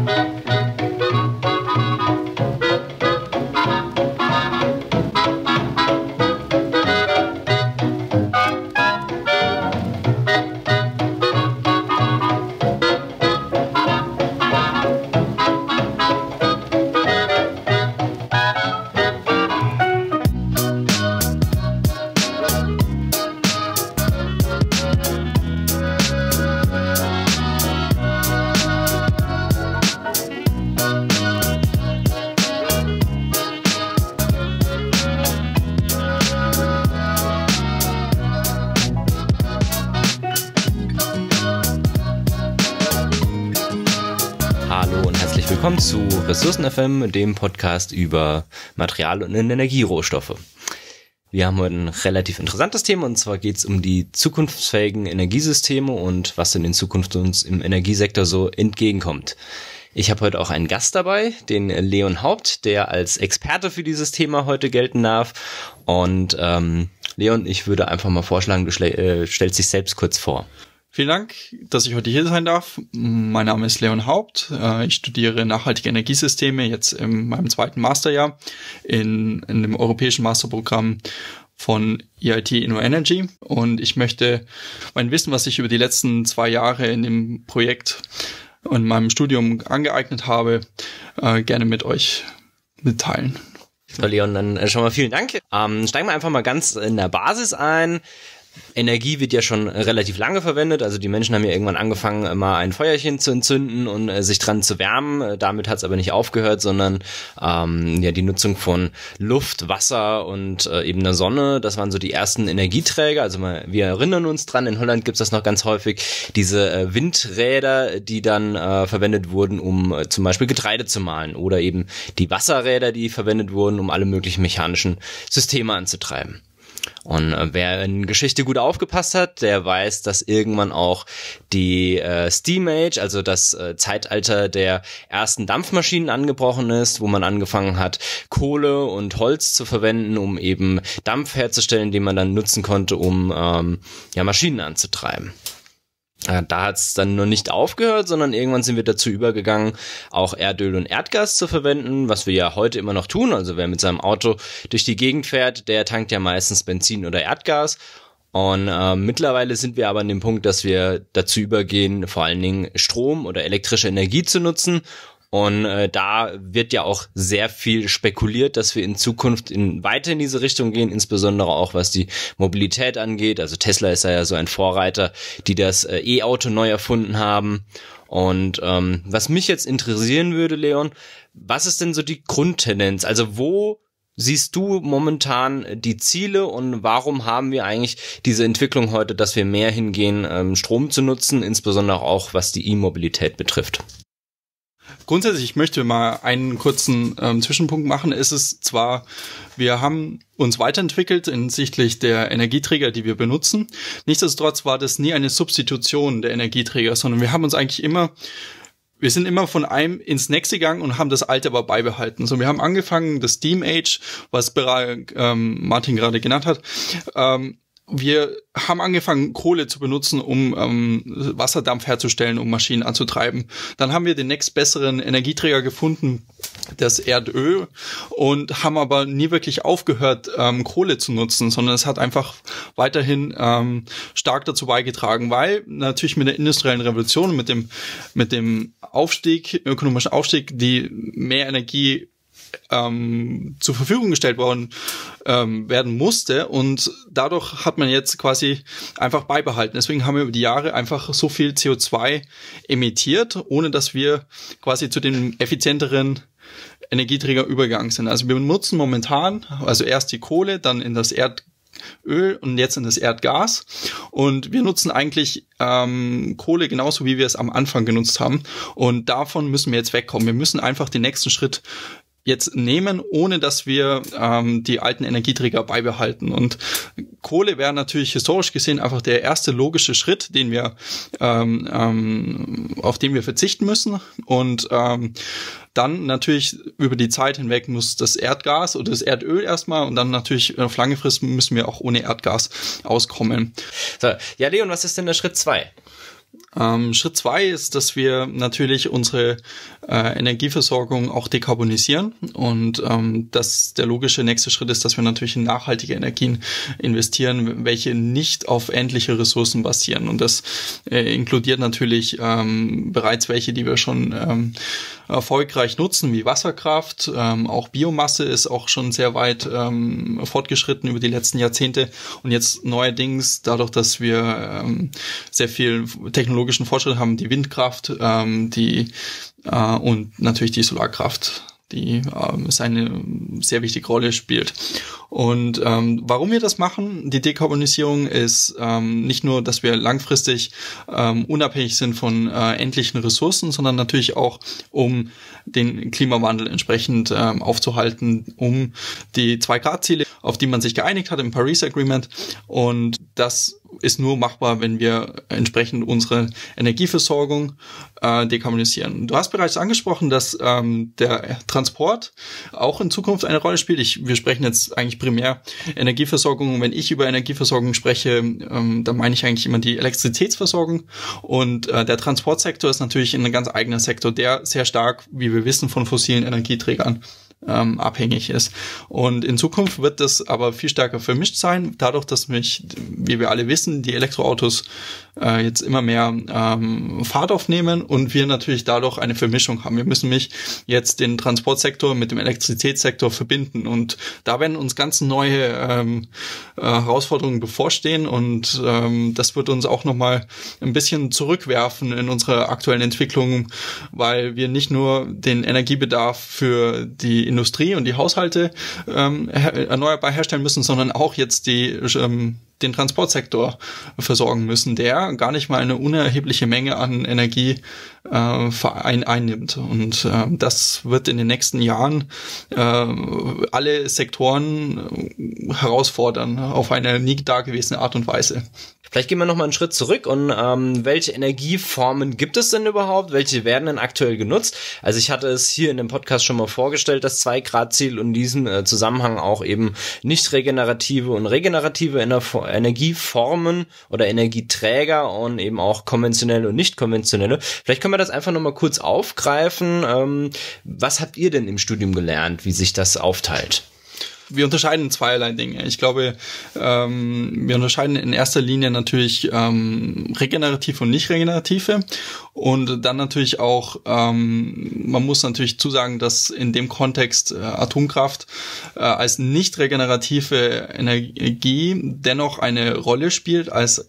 Willkommen zu Ressourcen FM, dem Podcast über Material- und Energierohstoffe. Wir haben heute ein relativ interessantes Thema, und zwar geht es um die zukunftsfähigen Energiesysteme und was denn in Zukunft uns im Energiesektor so entgegenkommt. Ich habe heute auch einen Gast dabei, den Leon Haupt, der als Experte für dieses Thema heute gelten darf. Und Leon, ich würde einfach mal vorschlagen, du stellst dich selbst kurz vor. Vielen Dank, dass ich heute hier sein darf. Mein Name ist Leon Haupt. Ich studiere nachhaltige Energiesysteme jetzt in meinem zweiten Masterjahr in dem europäischen Masterprogramm von EIT InnoEnergy. Und ich möchte mein Wissen, was ich über die letzten 2 Jahre in dem Projekt und meinem Studium angeeignet habe, gerne mit euch mitteilen. So, Leon, dann schon mal vielen Dank. Steigen wir einfach mal ganz in der Basis ein. Energie wird ja schon relativ lange verwendet, also die Menschen haben ja irgendwann angefangen, mal ein Feuerchen zu entzünden und sich dran zu wärmen. Damit hat es aber nicht aufgehört, sondern die Nutzung von Luft, Wasser und eben der Sonne, das waren so die ersten Energieträger. Also wir erinnern uns dran, in Holland gibt es das noch ganz häufig, diese Windräder, die dann verwendet wurden, um zum Beispiel Getreide zu mahlen, oder eben die Wasserräder, die verwendet wurden, um alle möglichen mechanischen Systeme anzutreiben. Und wer in Geschichte gut aufgepasst hat, der weiß, dass irgendwann auch die Steam Age, also das Zeitalter der ersten Dampfmaschinen angebrochen ist, wo man angefangen hat, Kohle und Holz zu verwenden, um eben Dampf herzustellen, den man dann nutzen konnte, um Maschinen anzutreiben. Da hat es dann nur nicht aufgehört, sondern irgendwann sind wir dazu übergegangen, auch Erdöl und Erdgas zu verwenden, was wir ja heute immer noch tun. Also wer mit seinem Auto durch die Gegend fährt, der tankt ja meistens Benzin oder Erdgas. Und mittlerweile sind wir aber an dem Punkt, dass wir dazu übergehen, vor allen Dingen Strom oder elektrische Energie zu nutzen. Und da wird ja auch sehr viel spekuliert, dass wir in Zukunft weiter in diese Richtung gehen, insbesondere auch was die Mobilität angeht. Also Tesla ist ja so ein Vorreiter, die das E-Auto neu erfunden haben. Und was mich jetzt interessieren würde, Leon, was ist denn so die Grundtendenz? Also wo siehst du momentan die Ziele und warum haben wir eigentlich diese Entwicklung heute, dass wir mehr hingehen, Strom zu nutzen, insbesondere auch was die E-Mobilität betrifft? Grundsätzlich, ich möchte mal einen kurzen Zwischenpunkt machen. Es ist zwar, wir haben uns weiterentwickelt hinsichtlich der Energieträger, die wir benutzen. Nichtsdestotrotz war das nie eine Substitution der Energieträger, sondern wir sind immer von einem ins nächste gegangen und haben das alte aber beibehalten. So, wir haben angefangen, das Steam Age, was Martin gerade genannt hat, wir haben angefangen, Kohle zu benutzen, um Wasserdampf herzustellen, um Maschinen anzutreiben. Dann haben wir den nächstbesseren Energieträger gefunden, das Erdöl, und haben aber nie wirklich aufgehört, Kohle zu nutzen, sondern es hat einfach weiterhin stark dazu beigetragen, weil natürlich mit der industriellen Revolution, mit dem ökonomischen Aufstieg, die mehr Energie zur Verfügung gestellt werden musste, und dadurch hat man jetzt quasi einfach beibehalten. Deswegen haben wir über die Jahre einfach so viel CO2 emittiert, ohne dass wir quasi zu den effizienteren Energieträger übergegangen sind. Also wir nutzen momentan, also erst die Kohle, dann in das Erdöl und jetzt in das Erdgas, und wir nutzen eigentlich Kohle genauso, wie wir es am Anfang genutzt haben, und davon müssen wir jetzt wegkommen. Wir müssen einfach den nächsten Schritt jetzt nehmen, ohne dass wir die alten Energieträger beibehalten. Und Kohle wäre natürlich historisch gesehen einfach der erste logische Schritt, den wir auf den wir verzichten müssen. Und dann natürlich über die Zeit hinweg muss das Erdgas oder das Erdöl erstmal, und dann natürlich auf lange Frist müssen wir auch ohne Erdgas auskommen. So, ja, Leon, was ist denn der Schritt 2? Schritt 2 ist, dass wir natürlich unsere Energieversorgung auch dekarbonisieren und dass der logische nächste Schritt ist, dass wir natürlich in nachhaltige Energien investieren, welche nicht auf endliche Ressourcen basieren, und das inkludiert natürlich bereits welche, die wir schon erfolgreich nutzen, wie Wasserkraft. Auch Biomasse ist auch schon sehr weit fortgeschritten über die letzten Jahrzehnte, und jetzt neuerdings, dadurch, dass wir sehr viel technologischen Fortschritt haben, die Windkraft, und natürlich die Solarkraft, die eine sehr wichtige Rolle spielt. Und warum wir das machen, die Dekarbonisierung, ist nicht nur, dass wir langfristig unabhängig sind von endlichen Ressourcen, sondern natürlich auch, um den Klimawandel entsprechend aufzuhalten, um die 2-Grad-Ziele, auf die man sich geeinigt hat im Paris Agreement. Und das ist nur machbar, wenn wir entsprechend unsere Energieversorgung dekarbonisieren. Du hast bereits angesprochen, dass der Transport auch in Zukunft eine Rolle spielt. Wir sprechen jetzt eigentlich primär Energieversorgung. Und wenn ich über Energieversorgung spreche, dann meine ich eigentlich immer die Elektrizitätsversorgung. Und der Transportsektor ist natürlich ein ganz eigener Sektor, der sehr stark, wie wir wissen, von fossilen Energieträgern abhängig ist. Und in Zukunft wird das aber viel stärker vermischt sein, dadurch, dass wie wir alle wissen, die Elektroautos jetzt immer mehr Fahrt aufnehmen und wir natürlich dadurch eine Vermischung haben. Wir müssen jetzt den Transportsektor mit dem Elektrizitätssektor verbinden, und da werden uns ganz neue Herausforderungen bevorstehen, und das wird uns auch nochmal ein bisschen zurückwerfen in unserer aktuellen Entwicklung, weil wir nicht nur den Energiebedarf für die Industrie und die Haushalte erneuerbar herstellen müssen, sondern auch jetzt den Transportsektor versorgen müssen, der gar nicht mal eine unerhebliche Menge an Energie einnimmt. Und das wird in den nächsten Jahren alle Sektoren herausfordern auf eine nie dagewesene Art und Weise. Vielleicht gehen wir noch mal einen Schritt zurück und welche Energieformen gibt es denn überhaupt? Welche werden denn aktuell genutzt? Also ich hatte es hier in dem Podcast schon mal vorgestellt, das 2-Grad-Ziel, und in diesem Zusammenhang auch eben nicht regenerative und regenerative Energieformen oder Energieträger und eben auch konventionelle und nicht konventionelle. Vielleicht können wir das einfach noch mal kurz aufgreifen. Was habt ihr denn im Studium gelernt, wie sich das aufteilt? Wir unterscheiden zweierlei Dinge. Ich glaube, wir unterscheiden in erster Linie natürlich regenerative und nicht regenerative, und dann natürlich auch, man muss natürlich zusagen, dass in dem Kontext Atomkraft als nicht regenerative Energie dennoch eine Rolle spielt als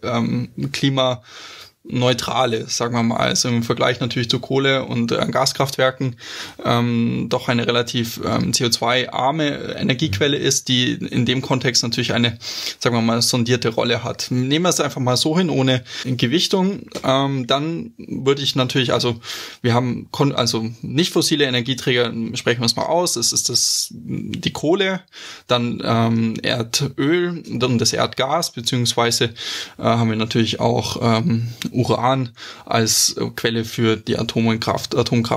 klimaneutrale, sagen wir mal, also im Vergleich natürlich zu Kohle- und Gaskraftwerken doch eine relativ CO2-arme Energiequelle ist, die in dem Kontext natürlich eine, sagen wir mal, sondierte Rolle hat. Nehmen wir es einfach mal so hin, ohne Gewichtung, dann würde ich natürlich, also wir haben nicht fossile Energieträger, sprechen wir es mal aus, es ist die Kohle, dann Erdöl, dann das Erdgas, beziehungsweise haben wir natürlich auch Uran als Quelle für die Atomkraft.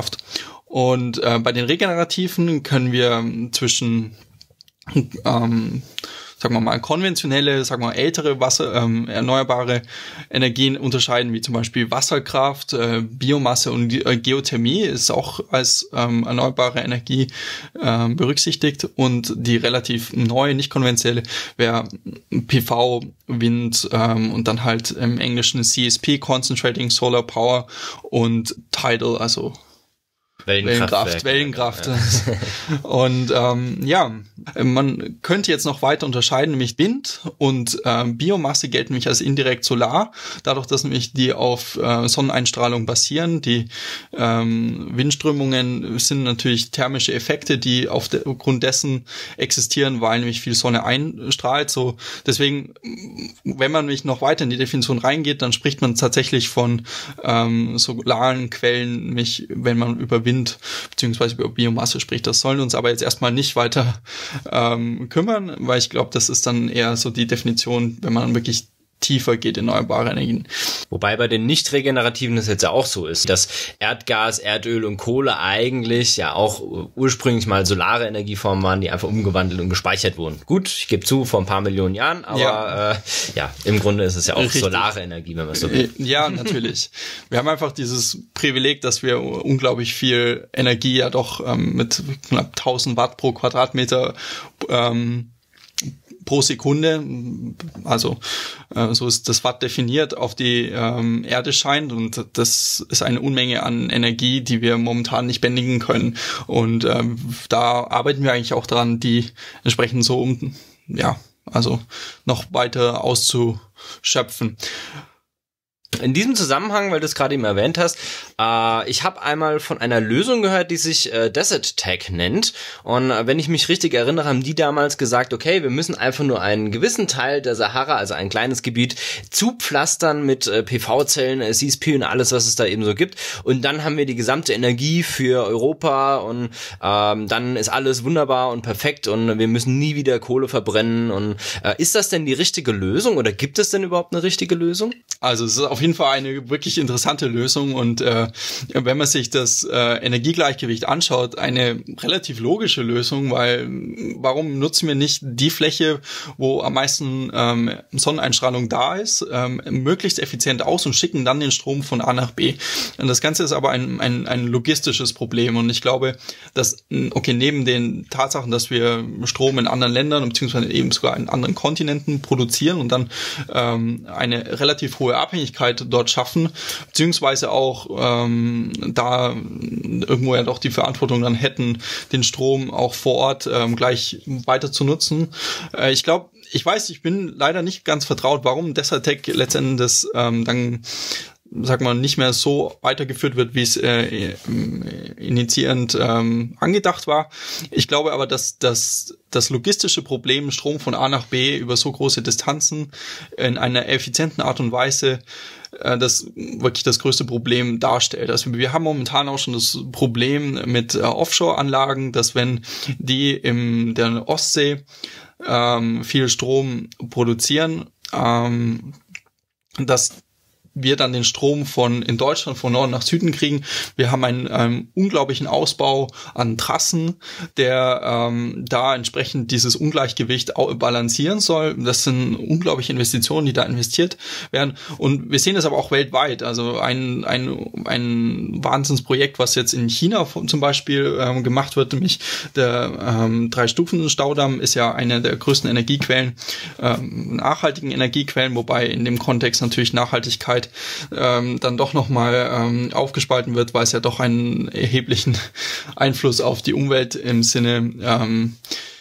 Und bei den Regenerativen können wir zwischen sagen wir mal, konventionelle, sagen wir mal, ältere erneuerbare Energien unterscheiden, wie zum Beispiel Wasserkraft, Biomasse und Geothermie ist auch als erneuerbare Energie berücksichtigt, und die relativ neue, nicht konventionelle wäre PV, Wind und dann halt im Englischen CSP, Concentrating Solar Power, und Tidal, also Wellenkraft. Ja. Und man könnte jetzt noch weiter unterscheiden, nämlich Wind und Biomasse gelten nämlich als indirekt Solar, dadurch, dass nämlich die auf Sonneneinstrahlung basieren. Die Windströmungen sind natürlich thermische Effekte, die aufgrund dessen existieren, weil nämlich viel Sonne einstrahlt. So, deswegen, wenn man nämlich noch weiter in die Definition reingeht, dann spricht man tatsächlich von solaren Quellen, nämlich wenn man über Wind beziehungsweise über Biomasse spricht. Das sollen uns aber jetzt erstmal nicht weiter kümmern, weil ich glaube, das ist dann eher so die Definition, wenn man wirklich tiefer geht in erneuerbare Energien. Wobei bei den nicht regenerativen das jetzt ja auch so ist, dass Erdgas, Erdöl und Kohle eigentlich ja auch ursprünglich mal solare Energieformen waren, die einfach umgewandelt und gespeichert wurden. Gut, ich gebe zu, vor ein paar Millionen Jahren, aber im Grunde ist es ja auch richtig. Solare Energie, wenn man es so will. Ja, natürlich. Wir haben einfach dieses Privileg, dass wir unglaublich viel Energie ja doch mit knapp 1000 Watt pro Quadratmeter pro Sekunde, also so ist das Watt definiert, auf die Erde scheint, und das ist eine Unmenge an Energie, die wir momentan nicht bändigen können, und da arbeiten wir eigentlich auch dran, die entsprechend so also noch weiter auszuschöpfen. In diesem Zusammenhang, weil du es gerade eben erwähnt hast, ich habe einmal von einer Lösung gehört, die sich Desertec nennt. Und wenn ich mich richtig erinnere, haben die damals gesagt, okay, wir müssen einfach nur einen gewissen Teil der Sahara, also ein kleines Gebiet, zupflastern mit PV-Zellen, CSP und alles, was es da eben so gibt. Und dann haben wir die gesamte Energie für Europa, und dann ist alles wunderbar und perfekt, und wir müssen nie wieder Kohle verbrennen. Und ist das denn die richtige Lösung, oder gibt es denn überhaupt eine richtige Lösung? Also es ist auf jeden Fall eine wirklich interessante Lösung, und wenn man sich das Energiegleichgewicht anschaut, eine relativ logische Lösung, weil warum nutzen wir nicht die Fläche, wo am meisten Sonneneinstrahlung da ist, möglichst effizient aus und schicken dann den Strom von A nach B. Und das Ganze ist aber ein logistisches Problem, und ich glaube, dass, neben den Tatsachen, dass wir Strom in anderen Ländern beziehungsweise eben sogar in anderen Kontinenten produzieren und dann eine relativ hohe Abhängigkeit dort schaffen, beziehungsweise auch da irgendwo ja doch die Verantwortung dann hätten, den Strom auch vor Ort gleich weiter zu nutzen. Ich bin leider nicht ganz vertraut, warum Desertec letztendlich das dann nicht mehr so weitergeführt wird, wie es initiierend angedacht war. Ich glaube aber, dass das logistische Problem, Strom von A nach B über so große Distanzen in einer effizienten Art und Weise, das wirklich das größte Problem darstellt. Also wir haben momentan auch schon das Problem mit Offshore-Anlagen, dass wenn die in der Ostsee viel Strom produzieren, dass wir dann den Strom in Deutschland von Norden nach Süden kriegen. Wir haben einen unglaublichen Ausbau an Trassen, der da entsprechend dieses Ungleichgewicht balancieren soll. Das sind unglaubliche Investitionen, die da investiert werden. Und wir sehen das aber auch weltweit. Also ein Wahnsinnsprojekt, was jetzt in China zum Beispiel gemacht wird, nämlich der 3-Stufen-Staudamm ist ja eine der größten Energiequellen, nachhaltigen Energiequellen, wobei in dem Kontext natürlich Nachhaltigkeit dann doch nochmal aufgespalten wird, weil es ja doch einen erheblichen Einfluss auf die Umwelt im Sinne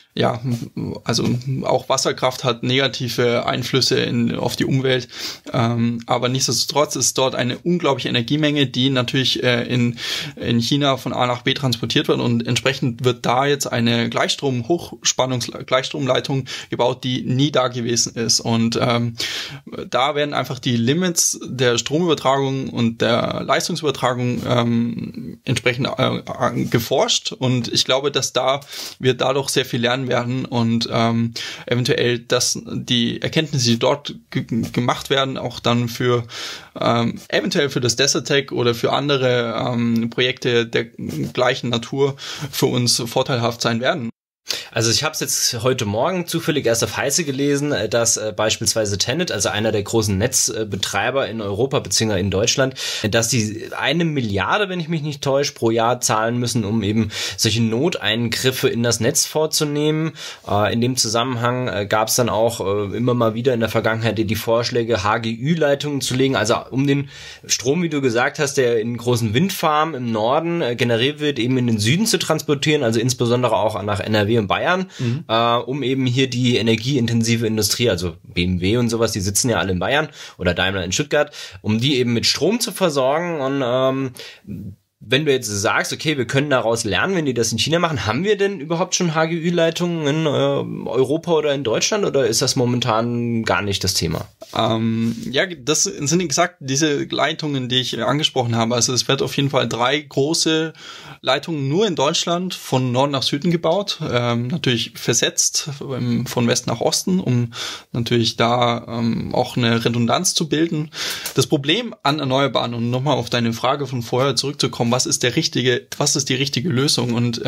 also auch Wasserkraft hat negative Einflüsse auf die Umwelt, aber nichtsdestotrotz ist dort eine unglaubliche Energiemenge, die natürlich in China von A nach B transportiert wird, und entsprechend wird da jetzt eine Hochspannungs-Gleichstromleitung gebaut, die nie da gewesen ist, und da werden einfach die Limits der Stromübertragung und der Leistungsübertragung entsprechend geforscht, und ich glaube, dass wir dadurch sehr viel lernen werden, und eventuell, dass die Erkenntnisse, die dort gemacht werden, auch dann für eventuell für das Desertec oder für andere Projekte der gleichen Natur für uns vorteilhaft sein werden. Also ich habe es jetzt heute Morgen zufällig erst auf Heise gelesen, dass beispielsweise Tenet, also einer der großen Netzbetreiber in Europa bzw. in Deutschland, dass die 1 Milliarde, wenn ich mich nicht täusche, pro Jahr zahlen müssen, um eben solche Noteingriffe in das Netz vorzunehmen. In dem Zusammenhang gab es dann auch immer mal wieder in der Vergangenheit die Vorschläge, HGÜ-Leitungen zu legen, also um den Strom, wie du gesagt hast, der in großen Windfarmen im Norden generiert wird, eben in den Süden zu transportieren, also insbesondere auch nach NRW und Bayern, um eben hier die energieintensive Industrie, also BMW und sowas, die sitzen ja alle in Bayern oder Daimler in Stuttgart, um die eben mit Strom zu versorgen. Und wenn du jetzt sagst, okay, wir können daraus lernen, wenn die das in China machen, haben wir denn überhaupt schon HGÜ-Leitungen in Europa oder in Deutschland oder ist das momentan gar nicht das Thema? Ja, das sind exakt diese Leitungen, die ich angesprochen habe. Also es wird auf jeden Fall 3 große Leitungen nur in Deutschland von Norden nach Süden gebaut, natürlich versetzt von West nach Osten, um natürlich da auch eine Redundanz zu bilden. Das Problem an Erneuerbaren, um nochmal auf deine Frage von vorher zurückzukommen, was ist die richtige Lösung? Und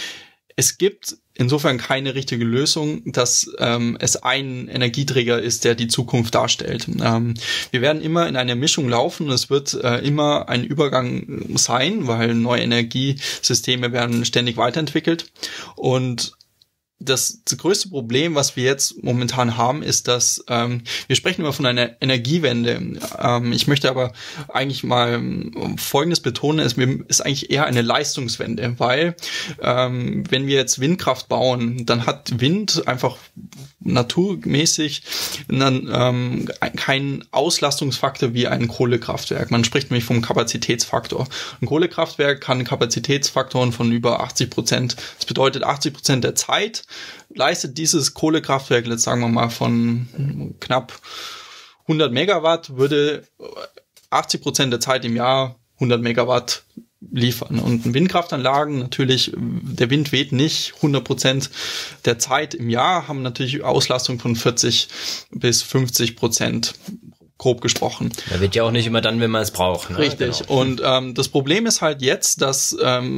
es gibt insofern keine richtige Lösung, dass es ein Energieträger ist, der die Zukunft darstellt. Wir werden immer in einer Mischung laufen. Es wird immer ein Übergang sein, weil neue Energiesysteme werden ständig weiterentwickelt. Und das größte Problem, was wir jetzt momentan haben, ist, dass wir sprechen immer von einer Energiewende. Ich möchte aber eigentlich mal Folgendes betonen, es ist eigentlich eher eine Leistungswende, weil wenn wir jetzt Windkraft bauen, dann hat Wind einfach naturmäßig dann keinen Auslastungsfaktor wie ein Kohlekraftwerk. Man spricht nämlich vom Kapazitätsfaktor. Ein Kohlekraftwerk kann Kapazitätsfaktoren von über 80%. Das bedeutet 80% der Zeit leistet dieses Kohlekraftwerk, jetzt sagen wir mal von knapp 100 Megawatt, würde 80% der Zeit im Jahr 100 Megawatt liefern. Und in Windkraftanlagen natürlich, der Wind weht nicht 100% der Zeit im Jahr, haben natürlich Auslastung von 40 bis 50%. Grob gesprochen. Da wird ja auch nicht immer dann, wenn man es braucht. Ne? Richtig. Genau. Und das Problem ist halt jetzt, dass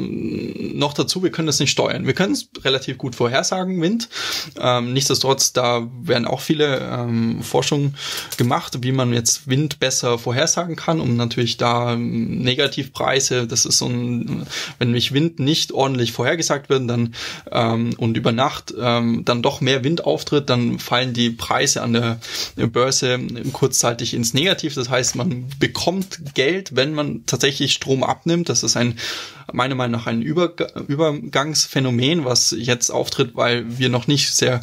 noch dazu, wir können das nicht steuern. Wir können es relativ gut vorhersagen, Wind. Nichtsdestotrotz, da werden auch viele Forschungen gemacht, wie man jetzt Wind besser vorhersagen kann, um natürlich da Negativpreise, das ist so ein, wenn nämlich Wind nicht ordentlich vorhergesagt wird, dann und über Nacht dann doch mehr Wind auftritt, dann fallen die Preise an der Börse kurzzeitig ins Negativ. Das heißt, man bekommt Geld, wenn man tatsächlich Strom abnimmt. Das ist meiner Meinung nach ein Übergangsphänomen, was jetzt auftritt, weil wir noch nicht sehr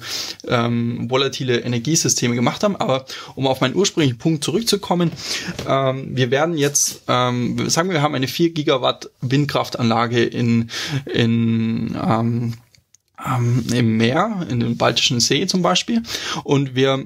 volatile Energiesysteme gemacht haben. Aber um auf meinen ursprünglichen Punkt zurückzukommen, wir werden jetzt, sagen wir haben eine 4 Gigawatt Windkraftanlage im Meer, in dem Baltischen See zum Beispiel. Und wir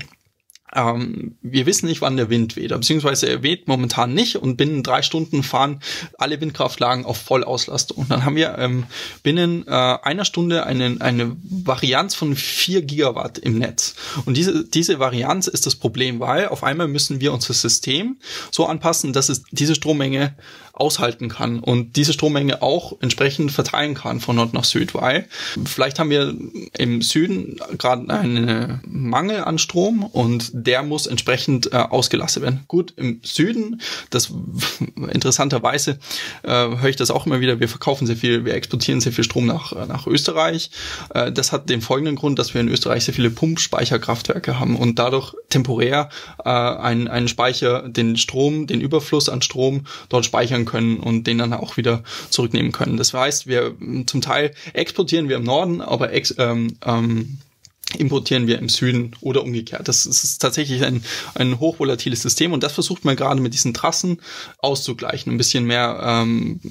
wissen nicht, wann der Wind weht, beziehungsweise er weht momentan nicht und binnen 3 Stunden fahren alle Windkraftlagen auf Vollauslastung. Und dann haben wir binnen einer Stunde eine Varianz von 4 Gigawatt im Netz. Und diese Varianz ist das Problem, weil auf einmal müssen wir unser System so anpassen, dass es diese Strommenge aushalten kann und diese Strommenge auch entsprechend verteilen kann von Nord nach Süd, weil vielleicht haben wir im Süden gerade einen Mangel an Strom und der muss entsprechend ausgelastet werden. Gut, im Süden, das interessanterweise höre ich das auch immer wieder, wir exportieren sehr viel Strom nach Österreich. Das hat den folgenden Grund, dass wir in Österreich sehr viele Pumpspeicherkraftwerke haben und dadurch temporär einen Speicher, den Überfluss an Strom dort speichern können und den dann auch wieder zurücknehmen können. Das heißt, wir zum Teil exportieren wir im Norden, aber importieren wir im Süden oder umgekehrt. Das ist tatsächlich ein hochvolatiles System und das versucht man gerade mit diesen Trassen auszugleichen, ein bisschen mehr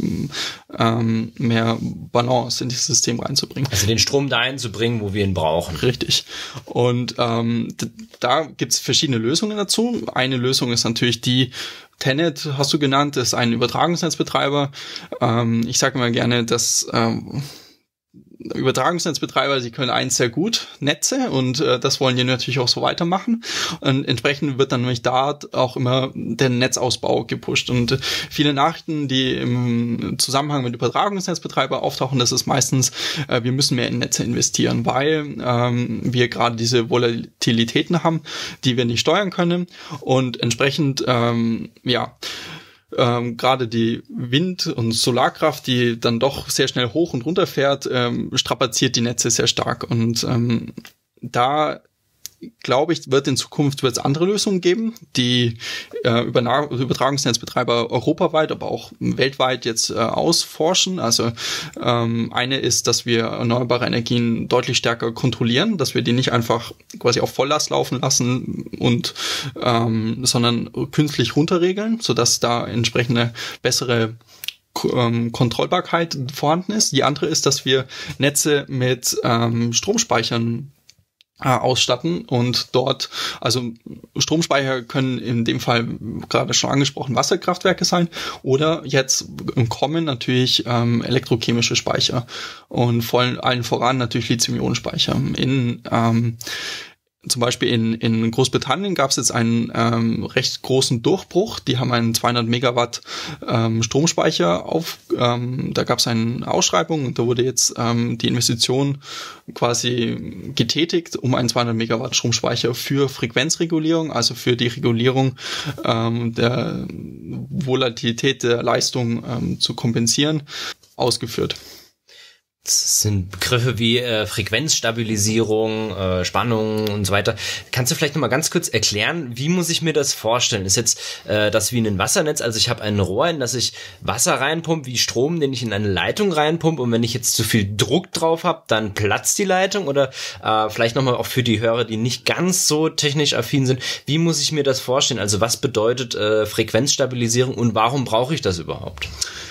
Balance in dieses System reinzubringen. Also den Strom dahin zu bringen, wo wir ihn brauchen. Richtig. Und da gibt's verschiedene Lösungen dazu. Eine Lösung ist natürlich die TenneT, hast du genannt, ist ein Übertragungsnetzbetreiber. Ich sage immer gerne, dass Übertragungsnetzbetreiber, sie können eins sehr gut, Netze, und das wollen die natürlich auch so weitermachen. Und entsprechend wird dann nämlich da auch immer der Netzausbau gepusht. Und viele Nachrichten, die im Zusammenhang mit Übertragungsnetzbetreiber auftauchen, das ist meistens, wir müssen mehr in Netze investieren, weil wir gerade diese Volatilitäten haben, die wir nicht steuern können. Und entsprechend, gerade die Wind- und Solarkraft, die dann doch sehr schnell hoch und runter fährt, strapaziert die Netze sehr stark. Und da glaube ich, wird in Zukunft andere Lösungen geben, die Übertragungsnetzbetreiber europaweit, aber auch weltweit jetzt ausforschen. Also eine ist, dass wir erneuerbare Energien deutlich stärker kontrollieren, dass wir die nicht einfach quasi auf Volllast laufen lassen und sondern künstlich runterregeln, sodass da entsprechende bessere Kontrollbarkeit vorhanden ist. Die andere ist, dass wir Netze mit Stromspeichern ausstatten und dort, also Stromspeicher können in dem Fall gerade schon angesprochen Wasserkraftwerke sein oder jetzt im Kommen natürlich elektrochemische Speicher und allen voran natürlich Lithium-Ionen-Speicher. Zum Beispiel in Großbritannien gab es jetzt einen recht großen Durchbruch. Die haben einen 200 Megawatt Stromspeicher da gab es eine Ausschreibung und da wurde jetzt die Investition quasi getätigt, um einen 200 Megawatt Stromspeicher für Frequenzregulierung, also für die Regulierung der Volatilität der Leistung zu kompensieren, ausgeführt. Das sind Begriffe wie Frequenzstabilisierung, Spannung und so weiter. Kannst du vielleicht nochmal ganz kurz erklären, wie muss ich mir das vorstellen? Ist jetzt das wie ein Wassernetz? Also ich habe ein Rohr, in das ich Wasser reinpumpe, wie Strom, den ich in eine Leitung reinpumpe und wenn ich jetzt zu viel Druck drauf habe, dann platzt die Leitung? Oder vielleicht nochmal auch für die Hörer, die nicht ganz so technisch affin sind, wie muss ich mir das vorstellen? Also was bedeutet Frequenzstabilisierung und warum brauche ich das überhaupt?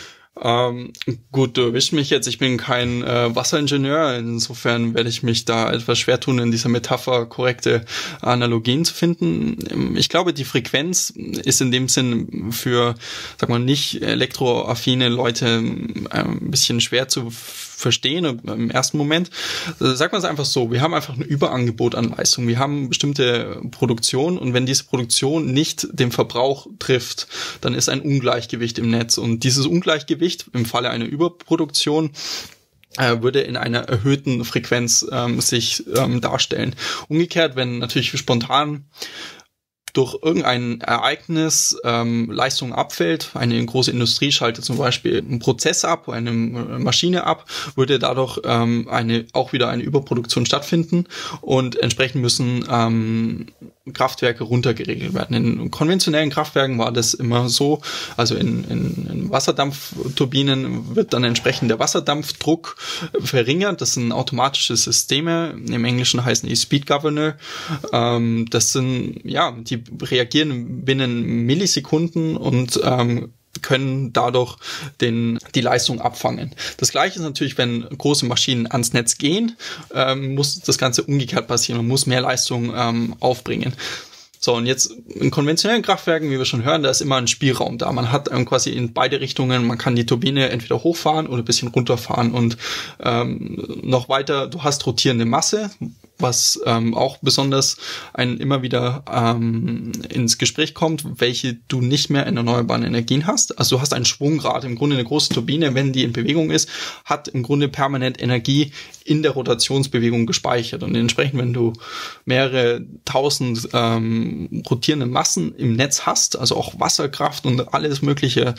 Gut, du erwischst mich jetzt, ich bin kein Wasseringenieur, insofern werde ich mich da etwas schwer tun, in dieser Metapher korrekte Analogien zu finden. Ich glaube, die Frequenz ist in dem Sinn für, sag mal, nicht elektroaffine Leute ein bisschen schwer zu verstehen im ersten Moment. Sagt man es einfach so, wir haben einfach ein Überangebot an Leistung. Wir haben bestimmte Produktion und wenn diese Produktion nicht den Verbrauch trifft, dann ist ein Ungleichgewicht im Netz und dieses Ungleichgewicht im Falle einer Überproduktion würde in einer erhöhten Frequenz sich darstellen. Umgekehrt, wenn natürlich spontan durch irgendein Ereignis Leistung abfällt, eine große Industrie schaltet zum Beispiel einen Prozess ab, eine Maschine ab, würde dadurch auch wieder eine Überproduktion stattfinden und entsprechend müssen Kraftwerke runtergeregelt werden. In konventionellen Kraftwerken war das immer so, also in Wasserdampfturbinen wird dann entsprechend der Wasserdampfdruck verringert. Das sind automatische Systeme, im Englischen heißen die Speed Governor. Das sind, die reagieren binnen Millisekunden und können dadurch die Leistung abfangen. Das Gleiche ist natürlich, wenn große Maschinen ans Netz gehen, muss das Ganze umgekehrt passieren. Man muss mehr Leistung aufbringen. So, und jetzt in konventionellen Kraftwerken, wie wir schon hören, da ist immer ein Spielraum da. Man hat quasi in beide Richtungen, man kann die Turbine entweder hochfahren oder ein bisschen runterfahren und noch weiter, du hast rotierende Masse, was auch besonders immer wieder ins Gespräch kommt, welche du nicht mehr in erneuerbaren Energien hast. Also du hast ein Schwungrad, im Grunde eine große Turbine, wenn die in Bewegung ist, hat im Grunde permanent Energie in der Rotationsbewegung gespeichert. Und entsprechend, wenn du mehrere tausend rotierende Massen im Netz hast, also auch Wasserkraft und alles mögliche,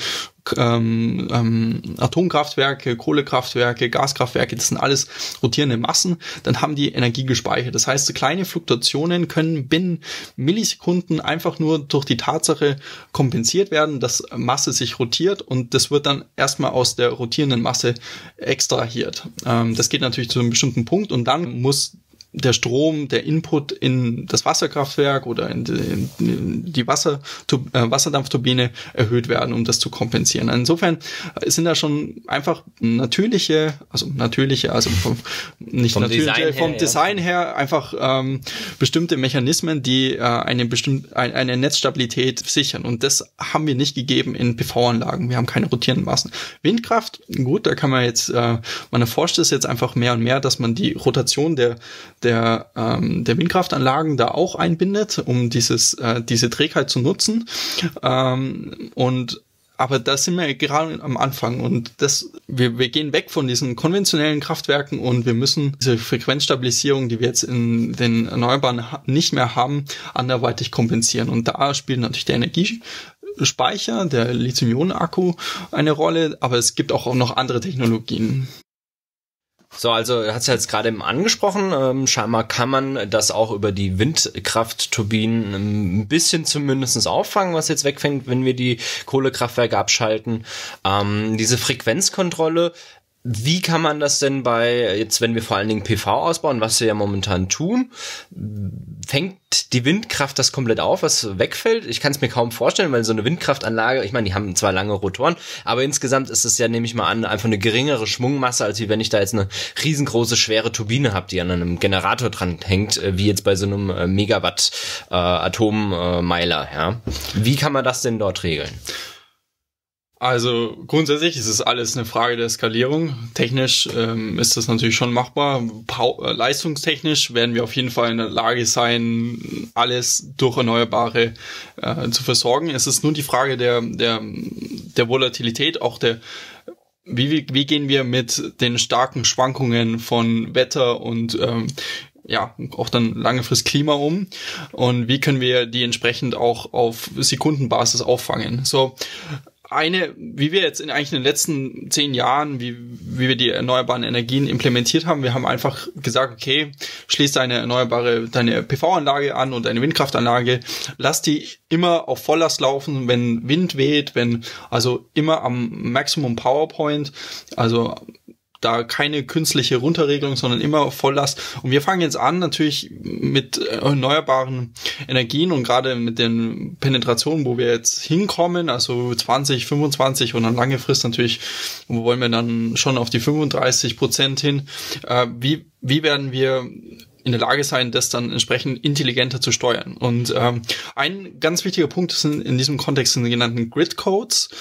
Atomkraftwerke, Kohlekraftwerke, Gaskraftwerke, das sind alles rotierende Massen, dann haben die Energie gespeichert. Das heißt, kleine Fluktuationen können binnen Millisekunden einfach nur durch die Tatsache kompensiert werden, dass Masse sich rotiert und das wird dann erstmal aus der rotierenden Masse extrahiert. Das geht natürlich zu einem bestimmten Punkt und dann muss der Strom, der Input in das Wasserkraftwerk oder in die Wasserdampfturbine erhöht werden, um das zu kompensieren. Insofern sind da schon einfach natürliche, vom Design her einfach bestimmte Mechanismen, die eine Netzstabilität sichern. Und das haben wir nicht gegeben in PV-Anlagen. Wir haben keine rotierenden Massen. Windkraft, gut, da kann man jetzt, man erforscht es jetzt einfach mehr und mehr, dass man die Rotation der Windkraftanlagen da auch einbindet, um diese Trägheit zu nutzen. Aber da sind wir gerade am Anfang und wir gehen weg von diesen konventionellen Kraftwerken und wir müssen diese Frequenzstabilisierung, die wir jetzt in den Erneuerbaren nicht mehr haben, anderweitig kompensieren. Und da spielt natürlich der Energiespeicher, der Lithium-Ionen-Akku eine Rolle, aber es gibt auch noch andere Technologien. So, also hat's ja jetzt gerade eben angesprochen, scheinbar kann man das auch über die Windkraftturbinen ein bisschen zumindest auffangen, was jetzt wegfängt, wenn wir die Kohlekraftwerke abschalten. Diese Frequenzkontrolle, Wie kann man das denn jetzt wenn wir vor allen Dingen PV ausbauen, was wir ja momentan tun, fängt die Windkraft das komplett auf, was wegfällt? Ich kann es mir kaum vorstellen, weil so eine Windkraftanlage, ich meine, die haben zwar lange Rotoren, aber insgesamt ist es ja, nehme ich mal an, einfach eine geringere Schwungmasse, als wie wenn ich da jetzt eine riesengroße, schwere Turbine habe, die an einem Generator dran hängt, wie jetzt bei so einem Megawatt Atommeiler. Ja? Wie kann man das denn dort regeln? Also grundsätzlich ist es alles eine Frage der Skalierung. Technisch ist das natürlich schon machbar. Leistungstechnisch werden wir auf jeden Fall in der Lage sein, alles durch Erneuerbare zu versorgen. Es ist nur die Frage der Volatilität, auch wie gehen wir mit den starken Schwankungen von Wetter und auch dann langfristig Klima um und wie können wir die entsprechend auch auf Sekundenbasis auffangen. So wie wir jetzt eigentlich in den letzten 10 Jahren, wie wir die erneuerbaren Energien implementiert haben, wir haben einfach gesagt, okay, schließ deine PV-Anlage an und deine Windkraftanlage, lass die immer auf Volllast laufen, wenn Wind weht, also immer am Maximum Powerpoint, also da keine künstliche Runterregelung, sondern immer auf Volllast. Und wir fangen jetzt an, natürlich mit erneuerbaren Energien und gerade mit den Penetrationen, wo wir jetzt hinkommen, also 20, 25 und dann lange Frist natürlich, wo wollen wir dann schon auf die 35% hin. Wie werden wir in der Lage sein, das dann entsprechend intelligenter zu steuern. Und ein ganz wichtiger Punkt ist in diesem Kontext sind die genannten Grid-Codes.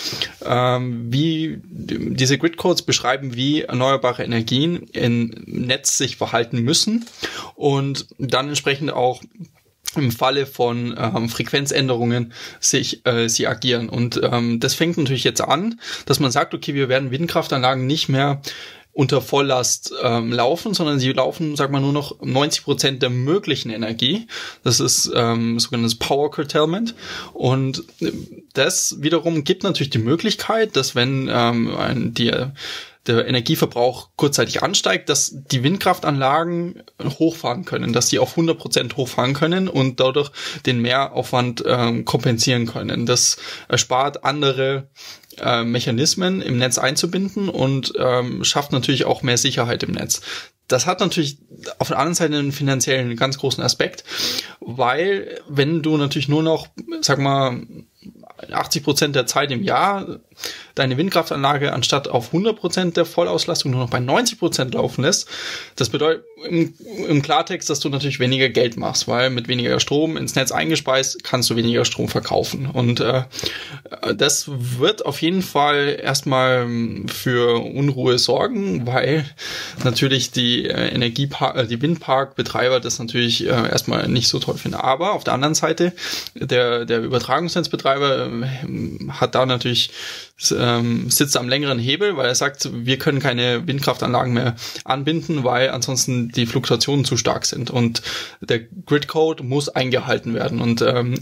Wie diese Grid-Codes beschreiben, wie erneuerbare Energien im Netz sich verhalten müssen und dann entsprechend auch im Falle von Frequenzänderungen sie agieren. Und das fängt natürlich jetzt an, dass man sagt, okay, wir werden Windkraftanlagen nicht mehr unter Volllast laufen, sondern sie laufen, sag mal, nur noch 90% der möglichen Energie. Das ist sogenanntes Power Curtailment. Und das wiederum gibt natürlich die Möglichkeit, dass wenn der Energieverbrauch kurzzeitig ansteigt, dass die Windkraftanlagen hochfahren können, dass sie auf 100% hochfahren können und dadurch den Mehraufwand kompensieren können. Das erspart andere Mechanismen im Netz einzubinden und schafft natürlich auch mehr Sicherheit im Netz. Das hat natürlich auf der anderen Seite einen finanziellen ganz großen Aspekt, weil wenn du natürlich nur noch, sag mal, 80% der Zeit im Jahr deine Windkraftanlage anstatt auf 100% der Vollauslastung nur noch bei 90% laufen lässt, das bedeutet im Klartext, dass du natürlich weniger Geld machst, weil mit weniger Strom ins Netz eingespeist kannst du weniger Strom verkaufen. Und das wird auf jeden Fall erstmal für Unruhe sorgen, weil natürlich die Windparkbetreiber das natürlich erstmal nicht so toll finden. Aber auf der anderen Seite, der Übertragungsnetzbetreiber hat da natürlich sitzt am längeren Hebel, weil er sagt, wir können keine Windkraftanlagen mehr anbinden, weil ansonsten die Fluktuationen zu stark sind und der Grid-Code muss eingehalten werden. Und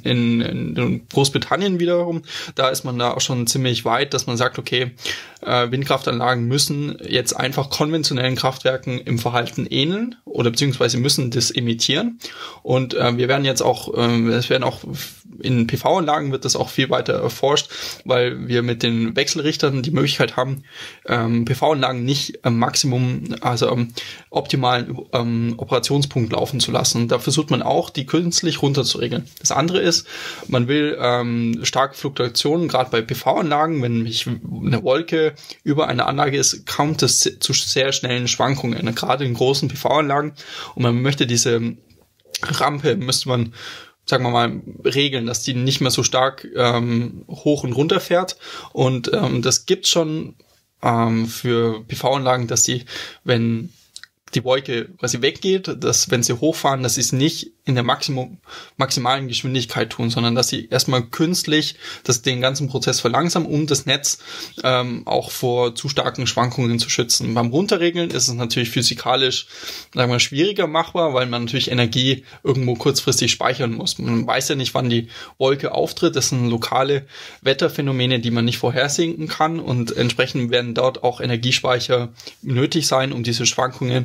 in Großbritannien wiederum, da ist man da auch schon ziemlich weit, dass man sagt, okay, Windkraftanlagen müssen jetzt einfach konventionellen Kraftwerken im Verhalten ähneln oder beziehungsweise müssen das emittieren. Und wir werden jetzt auch, in PV-Anlagen wird das auch viel weiter erforscht, weil wir mit den Wechselrichtern die Möglichkeit haben, PV-Anlagen nicht am Maximum, also am optimalen Operationspunkt laufen zu lassen. Und da versucht man auch, die künstlich runterzuregeln. Das andere ist, man will starke Fluktuationen, gerade bei PV-Anlagen, wenn eine Wolke über eine Anlage ist, kommt es zu sehr schnellen Schwankungen, gerade in großen PV-Anlagen. Und man möchte diese Rampe, müsste man, sagen wir mal, regeln, dass die nicht mehr so stark hoch und runter fährt. Und das gibt's schon für PV-Anlagen, dass die, wenn die Wolke quasi weggeht, dass wenn sie hochfahren, dass sie es nicht in der maximalen Geschwindigkeit tun, sondern dass sie erstmal künstlich den ganzen Prozess verlangsamen, um das Netz auch vor zu starken Schwankungen zu schützen. Beim Runterregeln ist es natürlich physikalisch, sagen wir, schwieriger machbar, weil man natürlich Energie irgendwo kurzfristig speichern muss. Man weiß ja nicht, wann die Wolke auftritt. Das sind lokale Wetterphänomene, die man nicht vorhersehen kann und entsprechend werden dort auch Energiespeicher nötig sein, um diese Schwankungen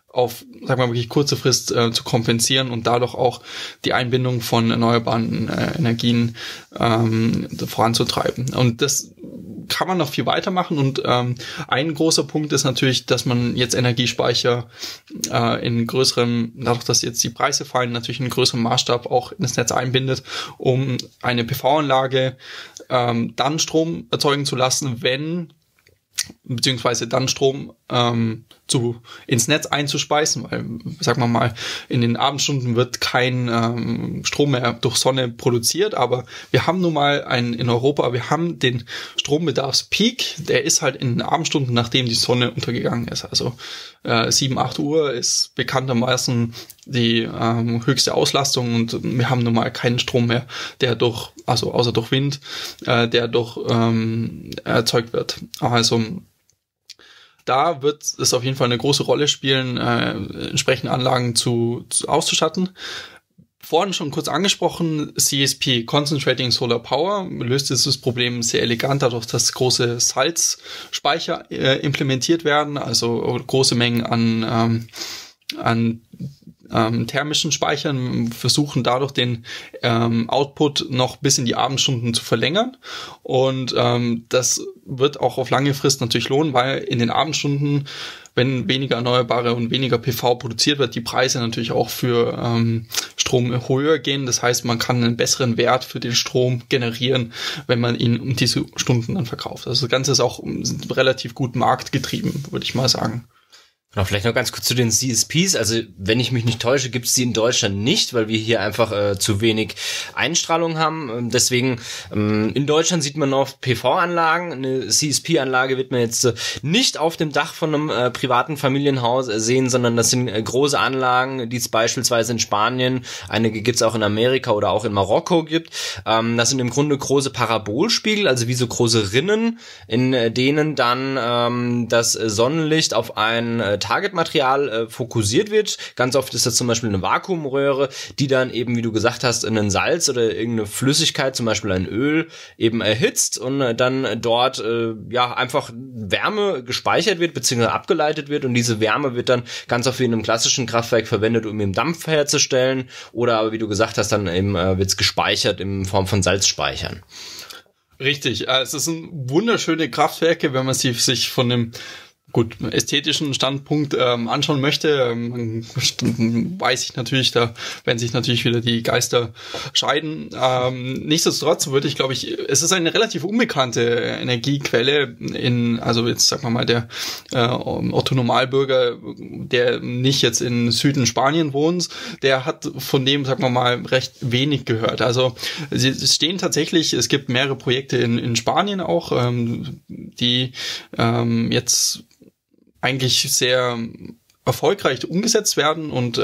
auf, sagen wir mal, wirklich kurze Frist zu kompensieren und dadurch auch die Einbindung von erneuerbaren Energien voranzutreiben. Und das kann man noch viel weitermachen und ein großer Punkt ist natürlich, dass man jetzt Energiespeicher in größerem, dadurch, dass jetzt die Preise fallen, natürlich in größerem Maßstab auch in das Netz einbindet, um eine PV-Anlage dann Strom erzeugen zu lassen, beziehungsweise dann Strom ins Netz einzuspeisen, weil, sagen wir mal, in den Abendstunden wird kein Strom mehr durch Sonne produziert, aber wir haben nun mal in Europa, wir haben den Strombedarfspeak, der ist halt in den Abendstunden, nachdem die Sonne untergegangen ist. Also 7, 8 Uhr ist bekanntermaßen die höchste Auslastung und wir haben nun mal keinen Strom mehr, außer durch Wind, der erzeugt wird. Also da wird es auf jeden Fall eine große Rolle spielen, entsprechende Anlagen auszustatten. Vorhin schon kurz angesprochen, CSP, Concentrating Solar Power, löst dieses Problem sehr elegant, dadurch, dass große Salzspeicher implementiert werden, also große Mengen an thermischen Speichern, versuchen dadurch den Output noch bis in die Abendstunden zu verlängern und das wird auch auf lange Frist natürlich lohnen, weil in den Abendstunden, wenn weniger erneuerbare und weniger PV produziert wird, die Preise natürlich auch für Strom höher gehen. Das heißt, man kann einen besseren Wert für den Strom generieren, wenn man ihn um diese Stunden dann verkauft. Also das Ganze ist auch relativ gut marktgetrieben, würde ich mal sagen. Genau, vielleicht noch ganz kurz zu den CSPs. Also wenn ich mich nicht täusche, gibt es die in Deutschland nicht, weil wir hier einfach zu wenig Einstrahlung haben. Deswegen in Deutschland sieht man oft PV-Anlagen. Eine CSP-Anlage wird man jetzt nicht auf dem Dach von einem privaten Familienhaus sehen, sondern das sind große Anlagen, die es beispielsweise in Spanien, einige gibt es auch in Amerika oder auch in Marokko gibt. Das sind im Grunde große Parabolspiegel, also wie so große Rinnen, in denen dann das Sonnenlicht auf ein Targetmaterial fokussiert wird. Ganz oft ist das zum Beispiel eine Vakuumröhre, die dann eben, wie du gesagt hast, einen Salz oder irgendeine Flüssigkeit, zum Beispiel ein Öl, eben erhitzt und dann dort einfach Wärme gespeichert wird bzw. abgeleitet wird und diese Wärme wird dann ganz oft wie in einem klassischen Kraftwerk verwendet, um eben Dampf herzustellen oder aber, wie du gesagt hast, dann eben wird es gespeichert in Form von Salzspeichern. Richtig, es sind wunderschöne Kraftwerke, wenn man sie sich von dem ästhetischen Standpunkt anschauen möchte, weiß ich natürlich, da werden sich natürlich wieder die Geister scheiden. Nichtsdestotrotz es ist eine relativ unbekannte Energiequelle also jetzt sagen wir mal der Otto Normalbürger, der nicht jetzt in Süden Spanien wohnt, der hat von dem, sagen wir mal, recht wenig gehört. Also es stehen tatsächlich, es gibt mehrere Projekte in Spanien auch, die jetzt eigentlich sehr erfolgreich umgesetzt werden und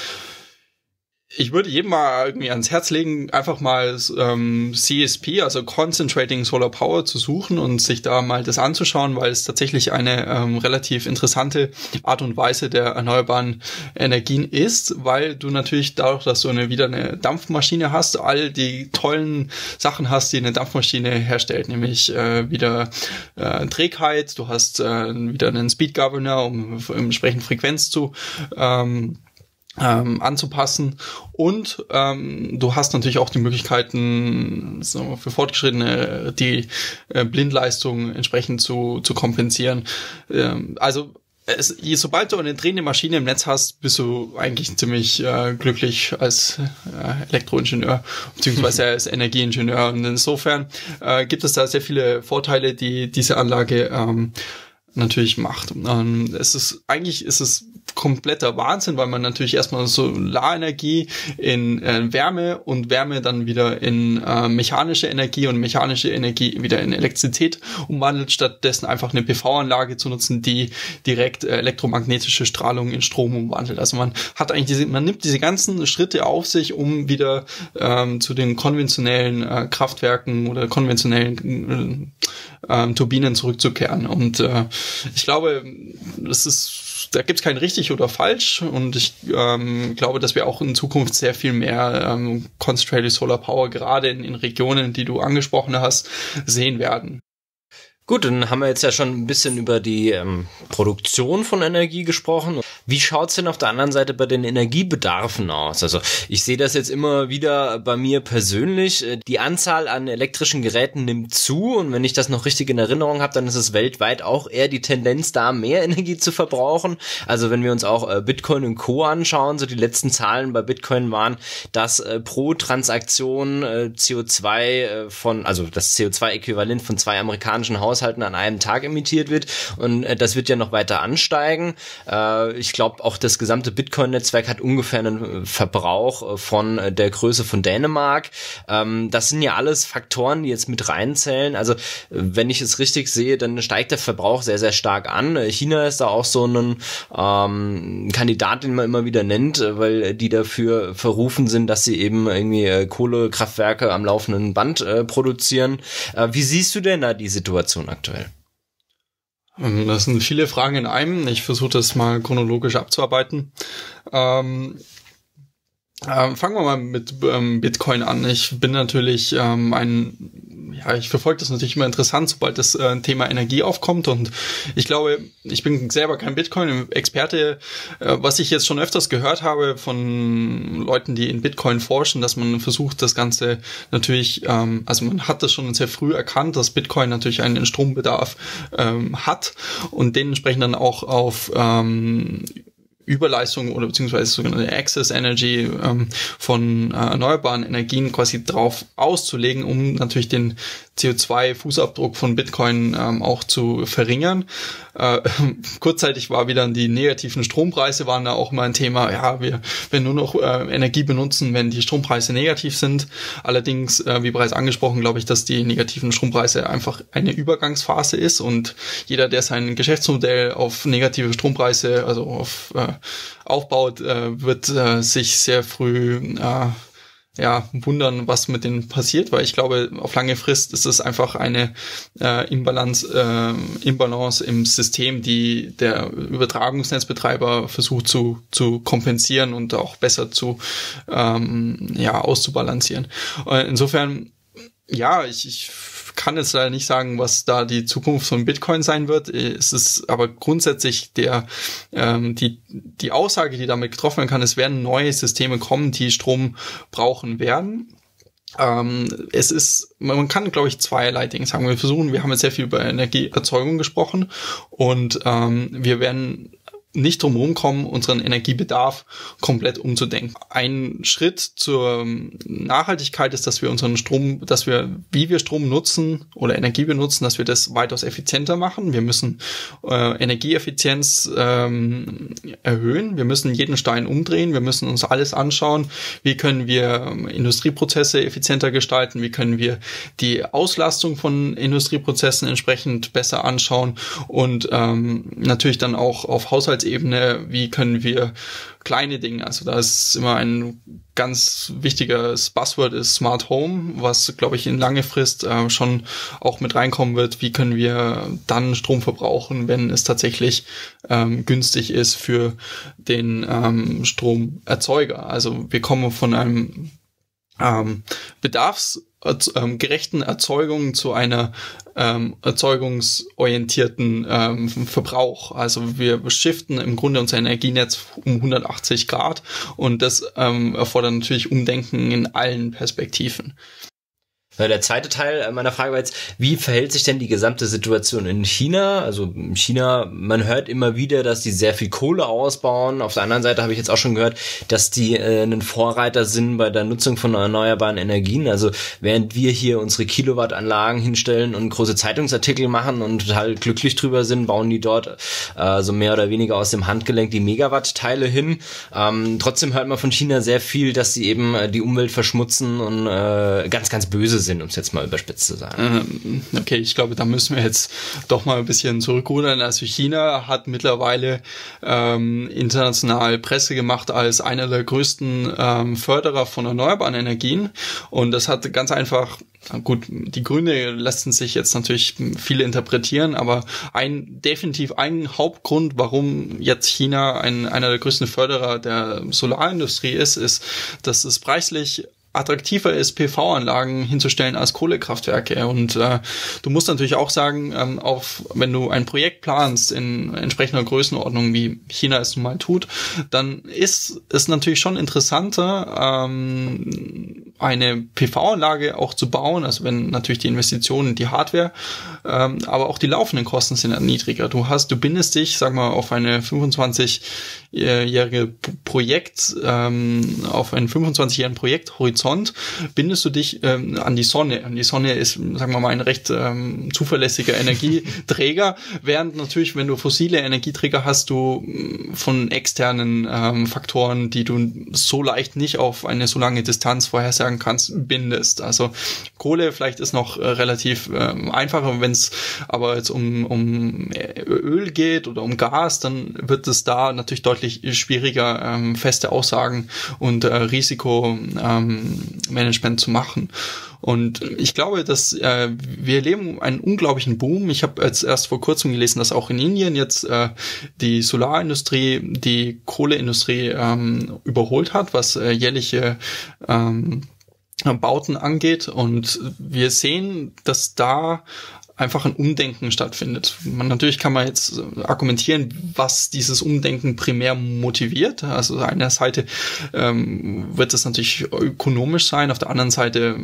ich würde jedem mal irgendwie ans Herz legen, einfach mal CSP, also Concentrating Solar Power, zu suchen und sich da mal das anzuschauen, weil es tatsächlich eine relativ interessante Art und Weise der erneuerbaren Energien ist, weil du natürlich dadurch, dass du wieder eine Dampfmaschine hast, all die tollen Sachen hast, die eine Dampfmaschine herstellt, nämlich wieder Trägheit, du hast wieder einen Speed Governor, um entsprechend Frequenz zu anzupassen und du hast natürlich auch die Möglichkeiten für Fortgeschrittene die Blindleistung entsprechend zu kompensieren. Sobald du eine drehende Maschine im Netz hast, bist du eigentlich ziemlich glücklich als Elektroingenieur beziehungsweise als Energieingenieur und insofern gibt es da sehr viele Vorteile, die diese Anlage natürlich macht. Es ist kompletter Wahnsinn, weil man natürlich erstmal Solarenergie in Wärme und Wärme dann wieder in mechanische Energie und mechanische Energie wieder in Elektrizität umwandelt, stattdessen einfach eine PV-Anlage zu nutzen, die direkt elektromagnetische Strahlung in Strom umwandelt. Also man nimmt diese ganzen Schritte auf sich, um wieder zu den konventionellen Kraftwerken oder konventionellen Turbinen zurückzukehren. Und ich glaube, da gibt es kein richtig oder falsch und ich glaube, dass wir auch in Zukunft sehr viel mehr Concentrated Solar Power gerade in Regionen, die du angesprochen hast, sehen werden. Gut, dann haben wir jetzt ja schon ein bisschen über die Produktion von Energie gesprochen. Wie schaut's denn auf der anderen Seite bei den Energiebedarfen aus? Also ich sehe das jetzt immer wieder bei mir persönlich. Die Anzahl an elektrischen Geräten nimmt zu und wenn ich das noch richtig in Erinnerung habe, dann ist es weltweit auch eher die Tendenz da, mehr Energie zu verbrauchen. Also wenn wir uns auch Bitcoin und Co. anschauen, so die letzten Zahlen bei Bitcoin waren, dass pro Transaktion CO2 also das CO2-Äquivalent von 2 amerikanischen Haushalten an einem Tag emittiert wird und das wird ja noch weiter ansteigen. Ich glaube auch das gesamte Bitcoin-Netzwerk hat ungefähr einen Verbrauch von der Größe von Dänemark. Das sind ja alles Faktoren, die jetzt mit reinzählen. Also wenn ich es richtig sehe, dann steigt der Verbrauch sehr, sehr stark an. China ist da auch so ein Kandidat, den man immer wieder nennt, weil die dafür verrufen sind, dass sie eben irgendwie Kohlekraftwerke am laufenden Band produzieren. Wie siehst du denn da die Situation aktuell? Das sind viele Fragen in einem. Ich versuche das mal chronologisch abzuarbeiten. Fangen wir mal mit Bitcoin an. Ich bin natürlich ich verfolge das natürlich immer interessant, sobald das Thema Energie aufkommt und ich glaube, ich bin selber kein Bitcoin-Experte. Was ich jetzt schon öfters gehört habe von Leuten, die in Bitcoin forschen, dass man versucht, das Ganze natürlich, also man hat das schon sehr früh erkannt, dass Bitcoin natürlich einen Strombedarf hat und dementsprechend dann auch auf Überleistung oder beziehungsweise sogenannte Excess Energy von erneuerbaren Energien quasi drauf auszulegen, um natürlich den CO2-Fußabdruck von Bitcoin auch zu verringern. Kurzzeitig war wieder die negativen Strompreise waren da auch mal ein Thema. Ja, wir werden nur noch Energie benutzen, wenn die Strompreise negativ sind. Allerdings, wie bereits angesprochen, glaube ich, dass die negativen Strompreise einfach eine Übergangsphase ist und jeder, der sein Geschäftsmodell auf negative Strompreise, also auf aufbaut, wird sich sehr früh wundern, was mit denen passiert, weil ich glaube, auf lange Frist ist es einfach eine Imbalance im System, die der Übertragungsnetzbetreiber versucht zu kompensieren und auch besser auszubalancieren. Insofern, ich kann jetzt leider nicht sagen, was da die Zukunft von Bitcoin sein wird. Es ist aber grundsätzlich die Aussage, die damit getroffen werden kann, es werden neue Systeme kommen, die Strom brauchen werden. Man kann, glaube ich, zweierlei Dinge sagen. Wir haben jetzt sehr viel über Energieerzeugung gesprochen und wir werden nicht drum rumkommen, unseren Energiebedarf komplett umzudenken. Ein Schritt zur Nachhaltigkeit ist, dass wir wie wir Strom nutzen oder Energie benutzen, dass wir das weitaus effizienter machen. Wir müssen Energieeffizienz erhöhen. Wir müssen jeden Stein umdrehen. Wir müssen uns alles anschauen. Wie können wir Industrieprozesse effizienter gestalten? Wie können wir die Auslastung von Industrieprozessen entsprechend besser anschauen? Und natürlich dann auch auf Haushaltsebene, wie können wir kleine Dinge, also da ist immer ein ganz wichtiges Buzzword ist Smart Home, was, glaube ich, in lange Frist schon auch mit reinkommen wird. Wie können wir dann Strom verbrauchen, wenn es tatsächlich günstig ist für den Stromerzeuger? Also wir kommen von einem bedarfsgerechten Erzeugung zu einer erzeugungsorientierten Verbrauch. Also wir shiften im Grunde unser Energienetz um 180 Grad und das erfordert natürlich Umdenken in allen Perspektiven. Der zweite Teil meiner Frage war jetzt, wie verhält sich denn die gesamte Situation in China? Also in China, man hört immer wieder, dass die sehr viel Kohle ausbauen. Auf der anderen Seite habe ich jetzt auch schon gehört, dass die ein Vorreiter sind bei der Nutzung von erneuerbaren Energien. Also während wir hier unsere Kilowattanlagen hinstellen und große Zeitungsartikel machen und total glücklich drüber sind, bauen die dort so mehr oder weniger aus dem Handgelenk die Megawatt-Teile hin. Trotzdem hört man von China sehr viel, dass sie eben die Umwelt verschmutzen und ganz, ganz böse sind, um es jetzt mal überspitzt zu sagen. Okay, ich glaube, da müssen wir jetzt doch mal ein bisschen zurückrudern. Also China hat mittlerweile international Presse gemacht als einer der größten Förderer von erneuerbaren Energien und das hat ganz einfach, gut, die Gründe lassen sich jetzt natürlich viele interpretieren, aber definitiv ein Hauptgrund, warum jetzt China einer der größten Förderer der Solarindustrie ist, dass es preislich attraktiver ist, PV-Anlagen hinzustellen als Kohlekraftwerke. Und du musst natürlich auch sagen, wenn du ein Projekt planst in entsprechender Größenordnung, wie China es nun mal tut, dann ist es natürlich schon interessanter, eine PV-Anlage auch zu bauen, also wenn natürlich die Investitionen, die Hardware, aber auch die laufenden Kosten sind niedriger. Du bindest dich, sag mal, auf eine 25-jährige Projekt, auf einen 25-jährigen Projekthorizont, bindest du dich an die Sonne. Und die Sonne ist, sagen wir mal, ein recht zuverlässiger Energieträger, während natürlich, wenn du fossile Energieträger hast, du von externen Faktoren, die du so leicht nicht auf eine so lange Distanz vorhersagen kannst, bindest. Also Kohle vielleicht ist noch relativ einfacher, wenn es aber jetzt um Öl geht oder um Gas, dann wird es da natürlich deutlich schwieriger, feste Aussagen und Risikomanagement zu machen. Und ich glaube, dass wir erleben einen unglaublichen Boom. Ich habe jetzt erst vor kurzem gelesen, dass auch in Indien jetzt die Solarindustrie die Kohleindustrie überholt hat, was jährliche Bauten angeht. Und wir sehen, dass da einfach ein Umdenken stattfindet. Natürlich kann man jetzt argumentieren, was dieses Umdenken primär motiviert. Also auf einer Seite wird es natürlich ökonomisch sein, auf der anderen Seite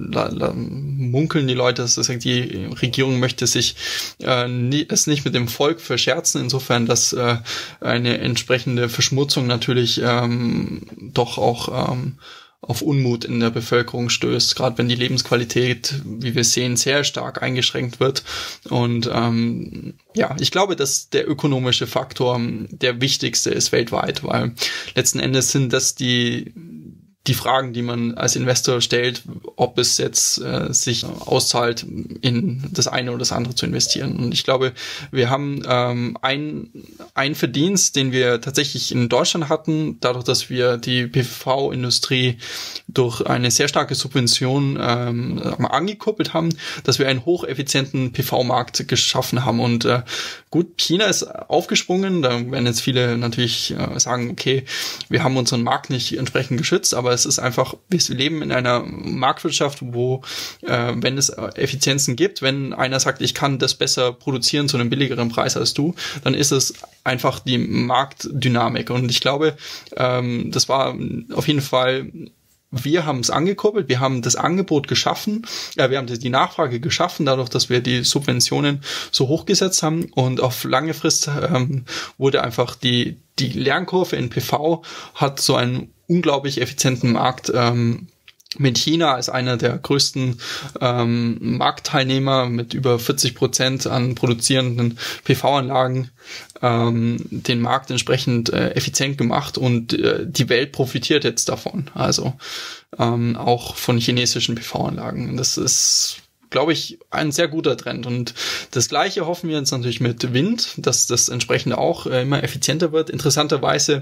munkeln die Leute, dass die Regierung möchte sich es nicht mit dem Volk verscherzen, insofern, dass eine entsprechende Verschmutzung natürlich doch auch auf Unmut in der Bevölkerung stößt, gerade wenn die Lebensqualität, wie wir sehen, sehr stark eingeschränkt wird. Und ich glaube, dass der ökonomische Faktor der wichtigste ist weltweit, weil letzten Endes sind das die Fragen, die man als Investor stellt, ob es jetzt sich auszahlt, in das eine oder das andere zu investieren. Und ich glaube, wir haben einen Verdienst, den wir tatsächlich in Deutschland hatten, dadurch, dass wir die PV-Industrie durch eine sehr starke Subvention angekuppelt haben, dass wir einen hocheffizienten PV-Markt geschaffen haben. Und gut, China ist aufgesprungen, da werden jetzt viele natürlich sagen, okay, wir haben unseren Markt nicht entsprechend geschützt, aber es ist einfach, wir leben in einer Marktwirtschaft, wo, wenn es Effizienzen gibt, wenn einer sagt, ich kann das besser produzieren zu einem billigeren Preis als du, dann ist es einfach die Marktdynamik. Und ich glaube, das war auf jeden Fall, wir haben es angekurbelt, wir haben das Angebot geschaffen, wir haben die Nachfrage geschaffen, dadurch, dass wir die Subventionen so hochgesetzt haben, und auf lange Frist wurde einfach die Lernkurve in PV hat so einen unglaublich effizienten Markt mit China als einer der größten Marktteilnehmer mit über 40% an produzierenden PV-Anlagen den Markt entsprechend effizient gemacht, und die Welt profitiert jetzt davon, also auch von chinesischen PV-Anlagen. Das ist, glaube ich, ein sehr guter Trend. Und das Gleiche hoffen wir jetzt natürlich mit Wind, dass das entsprechend auch immer effizienter wird. Interessanterweise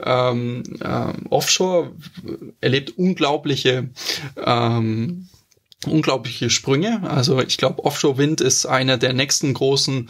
Offshore erlebt unglaubliche Sprünge. Also ich glaube, Offshore-Wind ist einer der nächsten großen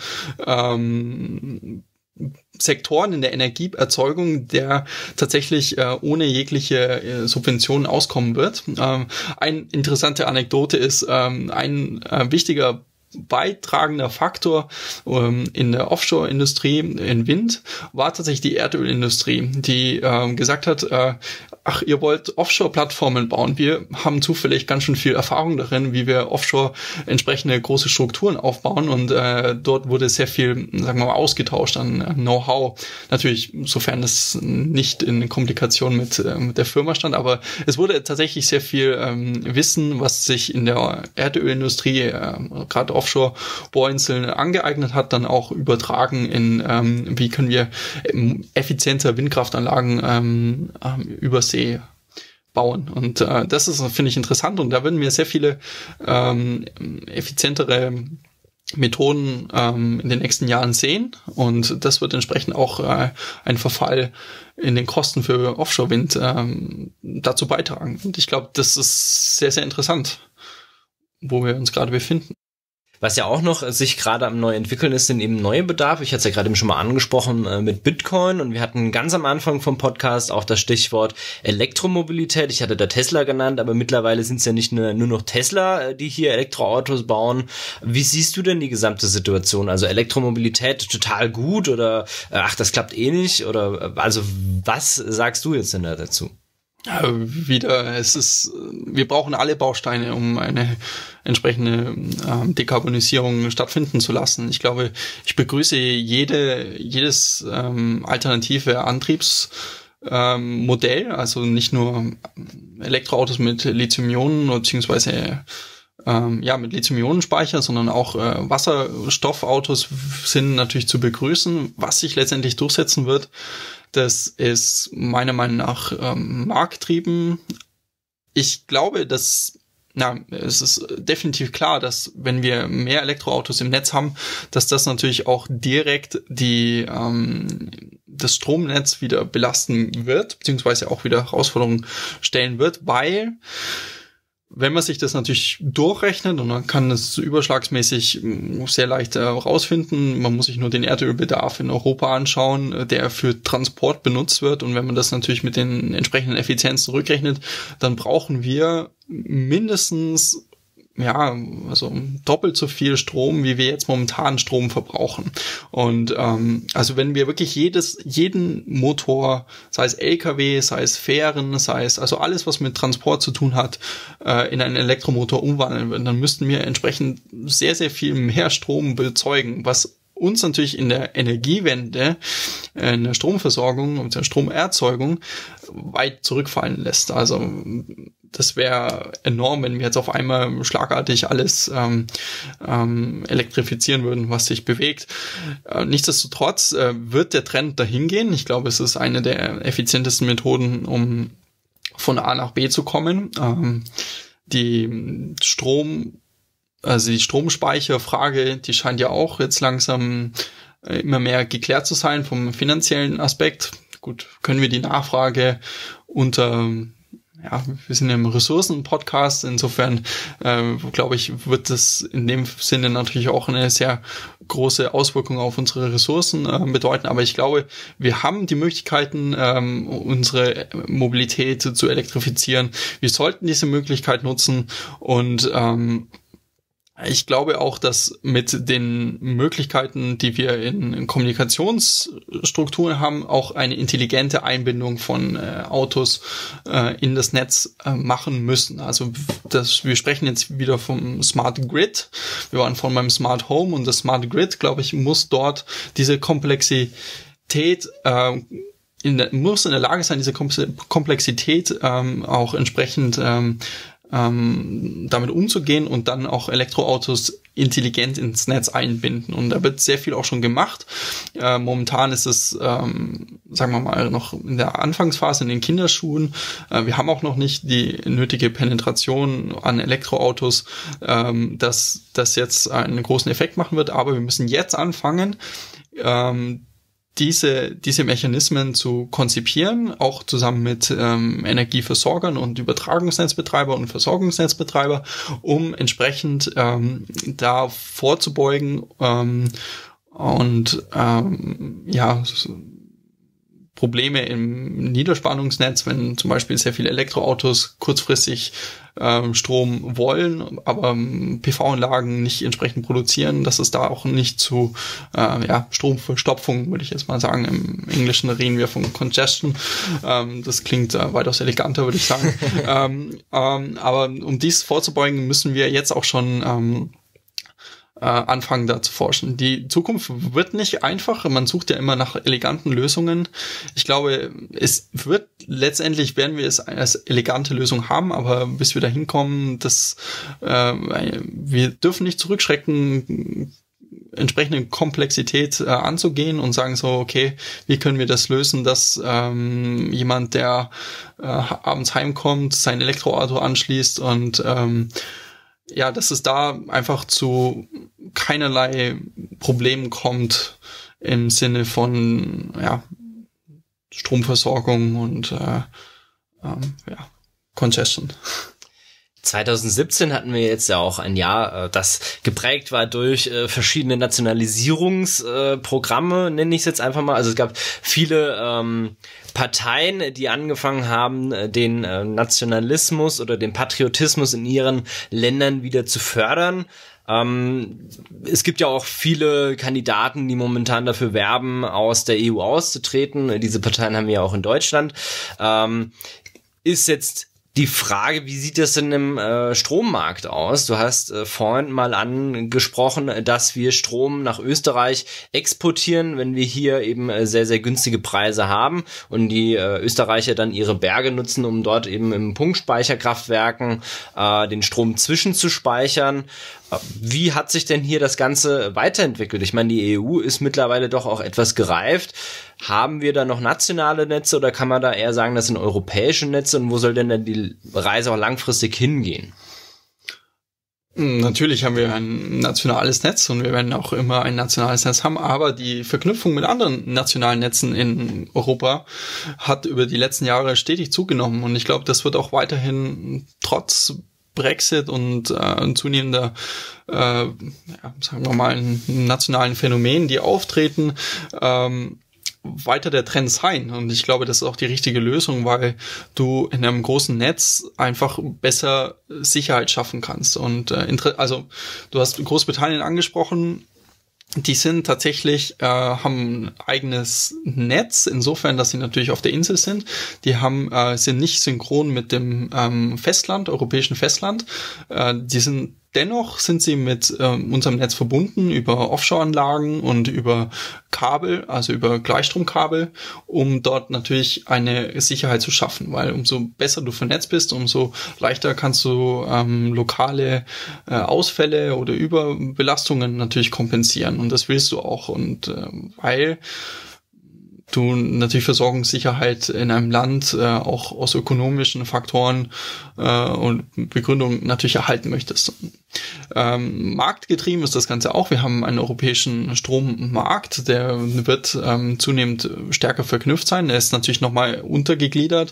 Sektoren in der Energieerzeugung, der tatsächlich ohne jegliche Subventionen auskommen wird. Eine interessante Anekdote ist, ein wichtiger beitragender Faktor in der Offshore-Industrie in Wind war tatsächlich die Erdölindustrie, die gesagt hat, ach, ihr wollt Offshore-Plattformen bauen. Wir haben zufällig ganz schön viel Erfahrung darin, wie wir offshore entsprechende große Strukturen aufbauen, und dort wurde sehr viel, sagen wir mal, ausgetauscht an Know-how. Natürlich, sofern das nicht in Komplikation mit der Firma stand, aber es wurde tatsächlich sehr viel Wissen, was sich in der Erdölindustrie, gerade Offshore-Bohrinseln angeeignet hat, dann auch übertragen in, wie können wir effizienter Windkraftanlagen übersee bauen. Und das ist, finde ich, interessant, und da würden wir sehr viele effizientere Methoden in den nächsten Jahren sehen, und das wird entsprechend auch einen Verfall in den Kosten für Offshore-Wind dazu beitragen. Und ich glaube, das ist sehr, sehr interessant, wo wir uns gerade befinden. Was ja auch noch sich gerade am neu entwickeln ist, sind eben neue Bedarfe. Ich hatte es ja gerade eben schon mal angesprochen mit Bitcoin und wir hatten ganz am Anfang vom Podcast auch das Stichwort Elektromobilität. Ich hatte da Tesla genannt, aber mittlerweile sind es ja nicht nur noch Tesla, die hier Elektroautos bauen. Wie siehst du denn die gesamte Situation? Also Elektromobilität total gut oder ach, das klappt eh nicht? Oder also was sagst du jetzt denn da dazu? Wir brauchen alle Bausteine, um eine entsprechende Dekarbonisierung stattfinden zu lassen. Ich glaube, ich begrüße jedes alternative Antriebsmodell, also nicht nur Elektroautos mit Lithium-Ionen beziehungsweise mit Lithium-Ionen-Speicher, sondern auch Wasserstoffautos sind natürlich zu begrüßen. Was sich letztendlich durchsetzen wird, das ist meiner Meinung nach marktgetrieben. Ich glaube, es ist definitiv klar, dass wenn wir mehr Elektroautos im Netz haben, dass das natürlich auch direkt das Stromnetz wieder belasten wird, beziehungsweise auch wieder Herausforderungen stellen wird, weil wenn man sich das natürlich durchrechnet, und man kann es überschlagsmäßig sehr leicht rausfinden, man muss sich nur den Erdölbedarf in Europa anschauen, der für Transport benutzt wird, und wenn man das natürlich mit den entsprechenden Effizienzen rückrechnet, dann brauchen wir mindestens also doppelt so viel Strom, wie wir jetzt momentan Strom verbrauchen. Und also wenn wir wirklich jeden Motor, sei es LKW, sei es Fähren, sei es also alles, was mit Transport zu tun hat, in einen Elektromotor umwandeln würden, dann müssten wir entsprechend sehr, sehr viel mehr Strom bezeugen, was uns natürlich in der Energiewende, in der Stromversorgung und der Stromerzeugung weit zurückfallen lässt. Also das wäre enorm, wenn wir jetzt auf einmal schlagartig alles elektrifizieren würden, was sich bewegt. Nichtsdestotrotz wird der Trend dahin gehen. Ich glaube, es ist eine der effizientesten Methoden, um von A nach B zu kommen. Die Stromspeicherfrage, die scheint ja auch jetzt langsam immer mehr geklärt zu sein vom finanziellen Aspekt. Gut, können wir die Nachfrage wir sind ja im Ressourcen-Podcast, insofern glaube ich, wird das in dem Sinne natürlich auch eine sehr große Auswirkung auf unsere Ressourcen bedeuten, aber ich glaube, wir haben die Möglichkeiten, unsere Mobilität zu elektrifizieren. Wir sollten diese Möglichkeit nutzen, und ich glaube auch, dass mit den Möglichkeiten, die wir in Kommunikationsstrukturen haben, auch eine intelligente Einbindung von Autos in das Netz machen müssen. Also wir sprechen jetzt wieder vom Smart Grid. Wir waren von meinem Smart Home, und das Smart Grid, glaube ich, muss dort diese Komplexität muss in der Lage sein, diese Komplexität auch entsprechend damit umzugehen und dann auch Elektroautos intelligent ins Netz einbinden. Und da wird sehr viel auch schon gemacht. Momentan ist es, sagen wir mal, noch in der Anfangsphase in den Kinderschuhen. Wir haben auch noch nicht die nötige Penetration an Elektroautos, dass das jetzt einen großen Effekt machen wird. Aber wir müssen jetzt anfangen, diese Mechanismen zu konzipieren, auch zusammen mit Energieversorgern und Übertragungsnetzbetreiber und Versorgungsnetzbetreiber, um entsprechend da vorzubeugen und Probleme im Niederspannungsnetz, wenn zum Beispiel sehr viele Elektroautos kurzfristig Strom wollen, aber PV-Anlagen nicht entsprechend produzieren, dass es da auch nicht zu Stromverstopfung, würde ich jetzt mal sagen. Im Englischen reden wir von Congestion. Das klingt weitaus eleganter, würde ich sagen. Aber um dies vorzubeugen, müssen wir jetzt auch schon anfangen, da zu forschen. Die Zukunft wird nicht einfach. Man sucht ja immer nach eleganten Lösungen. Ich glaube, werden wir es als elegante Lösung haben, aber bis wir da hinkommen, wir dürfen nicht zurückschrecken, entsprechende Komplexität anzugehen und sagen so, okay, wie können wir das lösen, dass jemand, der abends heimkommt, sein Elektroauto anschließt und dass es da einfach zu keinerlei Problemen kommt im Sinne von Stromversorgung und Congestion. 2017 hatten wir jetzt ja auch ein Jahr, das geprägt war durch verschiedene Nationalisierungsprogramme, nenne ich es jetzt einfach mal. Also es gab viele Parteien, die angefangen haben, den Nationalismus oder den Patriotismus in ihren Ländern wieder zu fördern. Es gibt ja auch viele Kandidaten, die momentan dafür werben, aus der EU auszutreten. Diese Parteien haben wir ja auch in Deutschland. Ist jetzt die Frage, wie sieht das denn im Strommarkt aus? Du hast vorhin mal angesprochen, dass wir Strom nach Österreich exportieren, wenn wir hier eben sehr, sehr günstige Preise haben und die Österreicher dann ihre Berge nutzen, um dort eben im Pumpspeicherkraftwerken den Strom zwischenzuspeichern. Wie hat sich denn hier das Ganze weiterentwickelt? Ich meine, die EU ist mittlerweile doch auch etwas gereift. Haben wir da noch nationale Netze oder kann man da eher sagen, das sind europäische Netze, und wo soll denn die Reise auch langfristig hingehen? Natürlich haben wir ein nationales Netz und wir werden auch immer ein nationales Netz haben, aber die Verknüpfung mit anderen nationalen Netzen in Europa hat über die letzten Jahre stetig zugenommen, und ich glaube, das wird auch weiterhin trotz Brexit und zunehmender, sagen wir mal, nationalen Phänomenen, die auftreten, weiter der Trend sein. Und ich glaube, das ist auch die richtige Lösung, weil du in einem großen Netz einfach besser Sicherheit schaffen kannst. Und also du hast Großbritannien angesprochen. Die sind tatsächlich, haben ein eigenes Netz, insofern, dass sie natürlich auf der Insel sind. Die sind nicht synchron mit dem Festland, europäischen Festland. Dennoch sind sie mit unserem Netz verbunden über Offshore-Anlagen und über Kabel, also über Gleichstromkabel, um dort natürlich eine Sicherheit zu schaffen, weil umso besser du vernetzt bist, umso leichter kannst du lokale Ausfälle oder Überbelastungen natürlich kompensieren, und das willst du auch, und weil du natürlich Versorgungssicherheit in einem Land auch aus ökonomischen Faktoren und Begründungen natürlich erhalten möchtest. Marktgetrieben ist das Ganze auch. Wir haben einen europäischen Strommarkt, der wird zunehmend stärker verknüpft sein. Er ist natürlich nochmal untergegliedert.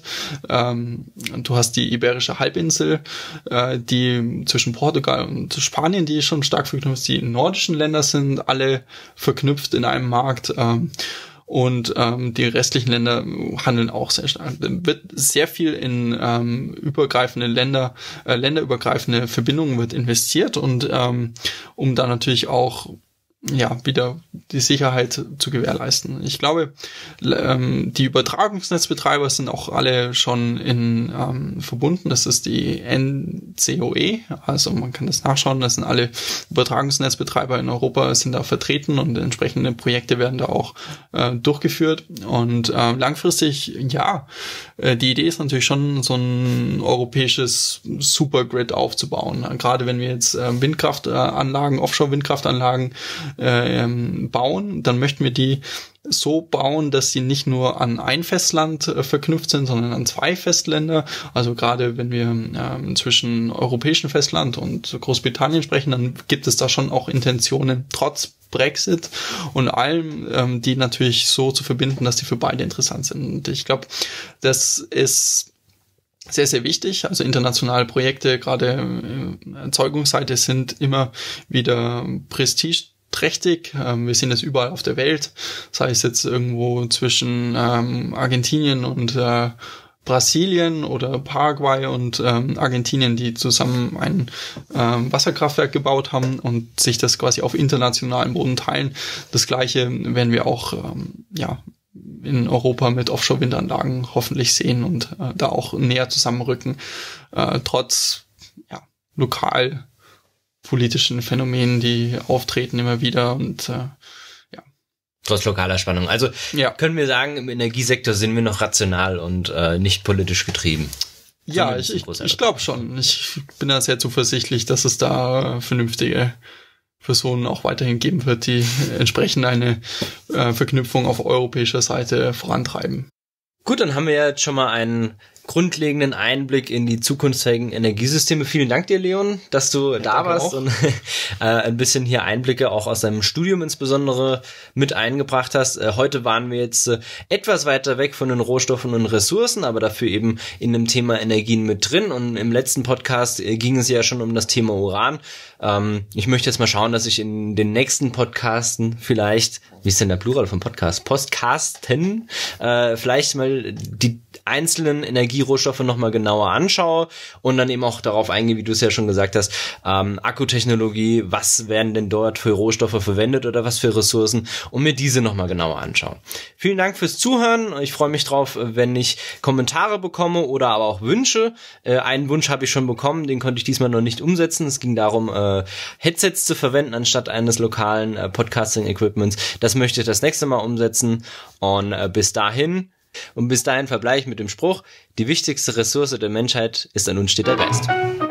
Du hast die Iberische Halbinsel, die zwischen Portugal und Spanien, die schon stark verknüpft ist. Die nordischen Länder sind alle verknüpft in einem Markt. Und die restlichen Länder handeln auch sehr stark. Wird sehr viel in übergreifende länderübergreifende Verbindungen wird investiert, und um da natürlich auch wieder die Sicherheit zu gewährleisten. Ich glaube, die Übertragungsnetzbetreiber sind auch alle schon verbunden. Das ist die NCOE, also man kann das nachschauen. Das sind alle Übertragungsnetzbetreiber in Europa, sind da vertreten, und entsprechende Projekte werden da auch durchgeführt. Und langfristig, die Idee ist natürlich schon, so ein europäisches Supergrid aufzubauen. Gerade wenn wir jetzt Windkraftanlagen, Offshore-Windkraftanlagen bauen, dann möchten wir die so bauen, dass sie nicht nur an ein Festland verknüpft sind, sondern an zwei Festländer. Also gerade wenn wir zwischen europäischem Festland und Großbritannien sprechen, dann gibt es da schon auch Intentionen, trotz Brexit und allem, die natürlich so zu verbinden, dass die für beide interessant sind. Und ich glaube, das ist sehr, sehr wichtig. Also internationale Projekte, gerade Erzeugungsseite, sind immer wieder prestigeträchtig. Wir sehen das überall auf der Welt, sei es jetzt irgendwo zwischen Argentinien und Brasilien oder Paraguay und Argentinien, die zusammen ein Wasserkraftwerk gebaut haben und sich das quasi auf internationalem Boden teilen. Das Gleiche werden wir auch in Europa mit Offshore-Windanlagen hoffentlich sehen und da auch näher zusammenrücken, trotz lokal politischen Phänomenen, die auftreten immer wieder, und trotz lokaler Spannung. Also können wir sagen, im Energiesektor sind wir noch rational und nicht politisch getrieben. Ja, ich glaube schon. Ich bin da sehr zuversichtlich, dass es da vernünftige Personen auch weiterhin geben wird, die entsprechend eine Verknüpfung auf europäischer Seite vorantreiben. Gut, dann haben wir jetzt schon mal einen grundlegenden Einblick in die zukunftsfähigen Energiesysteme. Vielen Dank dir, Leon, dass du da warst und ein bisschen hier Einblicke auch aus deinem Studium insbesondere mit eingebracht hast. Heute waren wir jetzt etwas weiter weg von den Rohstoffen und Ressourcen, aber dafür eben in dem Thema Energien mit drin. Und im letzten Podcast ging es ja schon um das Thema Uran. Ich möchte jetzt mal schauen, dass ich in den nächsten Podcasten vielleicht, wie ist denn der Plural von Podcast? Podcasten, vielleicht mal die einzelnen Energierohstoffe nochmal genauer anschaue und dann eben auch darauf eingehe, wie du es ja schon gesagt hast, Akkutechnologie, was werden denn dort für Rohstoffe verwendet oder was für Ressourcen und mir diese nochmal genauer anschauen. Vielen Dank fürs Zuhören. Ich freue mich drauf, wenn ich Kommentare bekomme oder aber auch Wünsche. Einen Wunsch habe ich schon bekommen, den konnte ich diesmal noch nicht umsetzen. Es ging darum, Headsets zu verwenden anstatt eines lokalen Podcasting-Equipments. Das möchte ich das nächste Mal umsetzen und bis dahin verbleibe ich mit dem Spruch, die wichtigste Ressource der Menschheit ist ein unsteter Geist.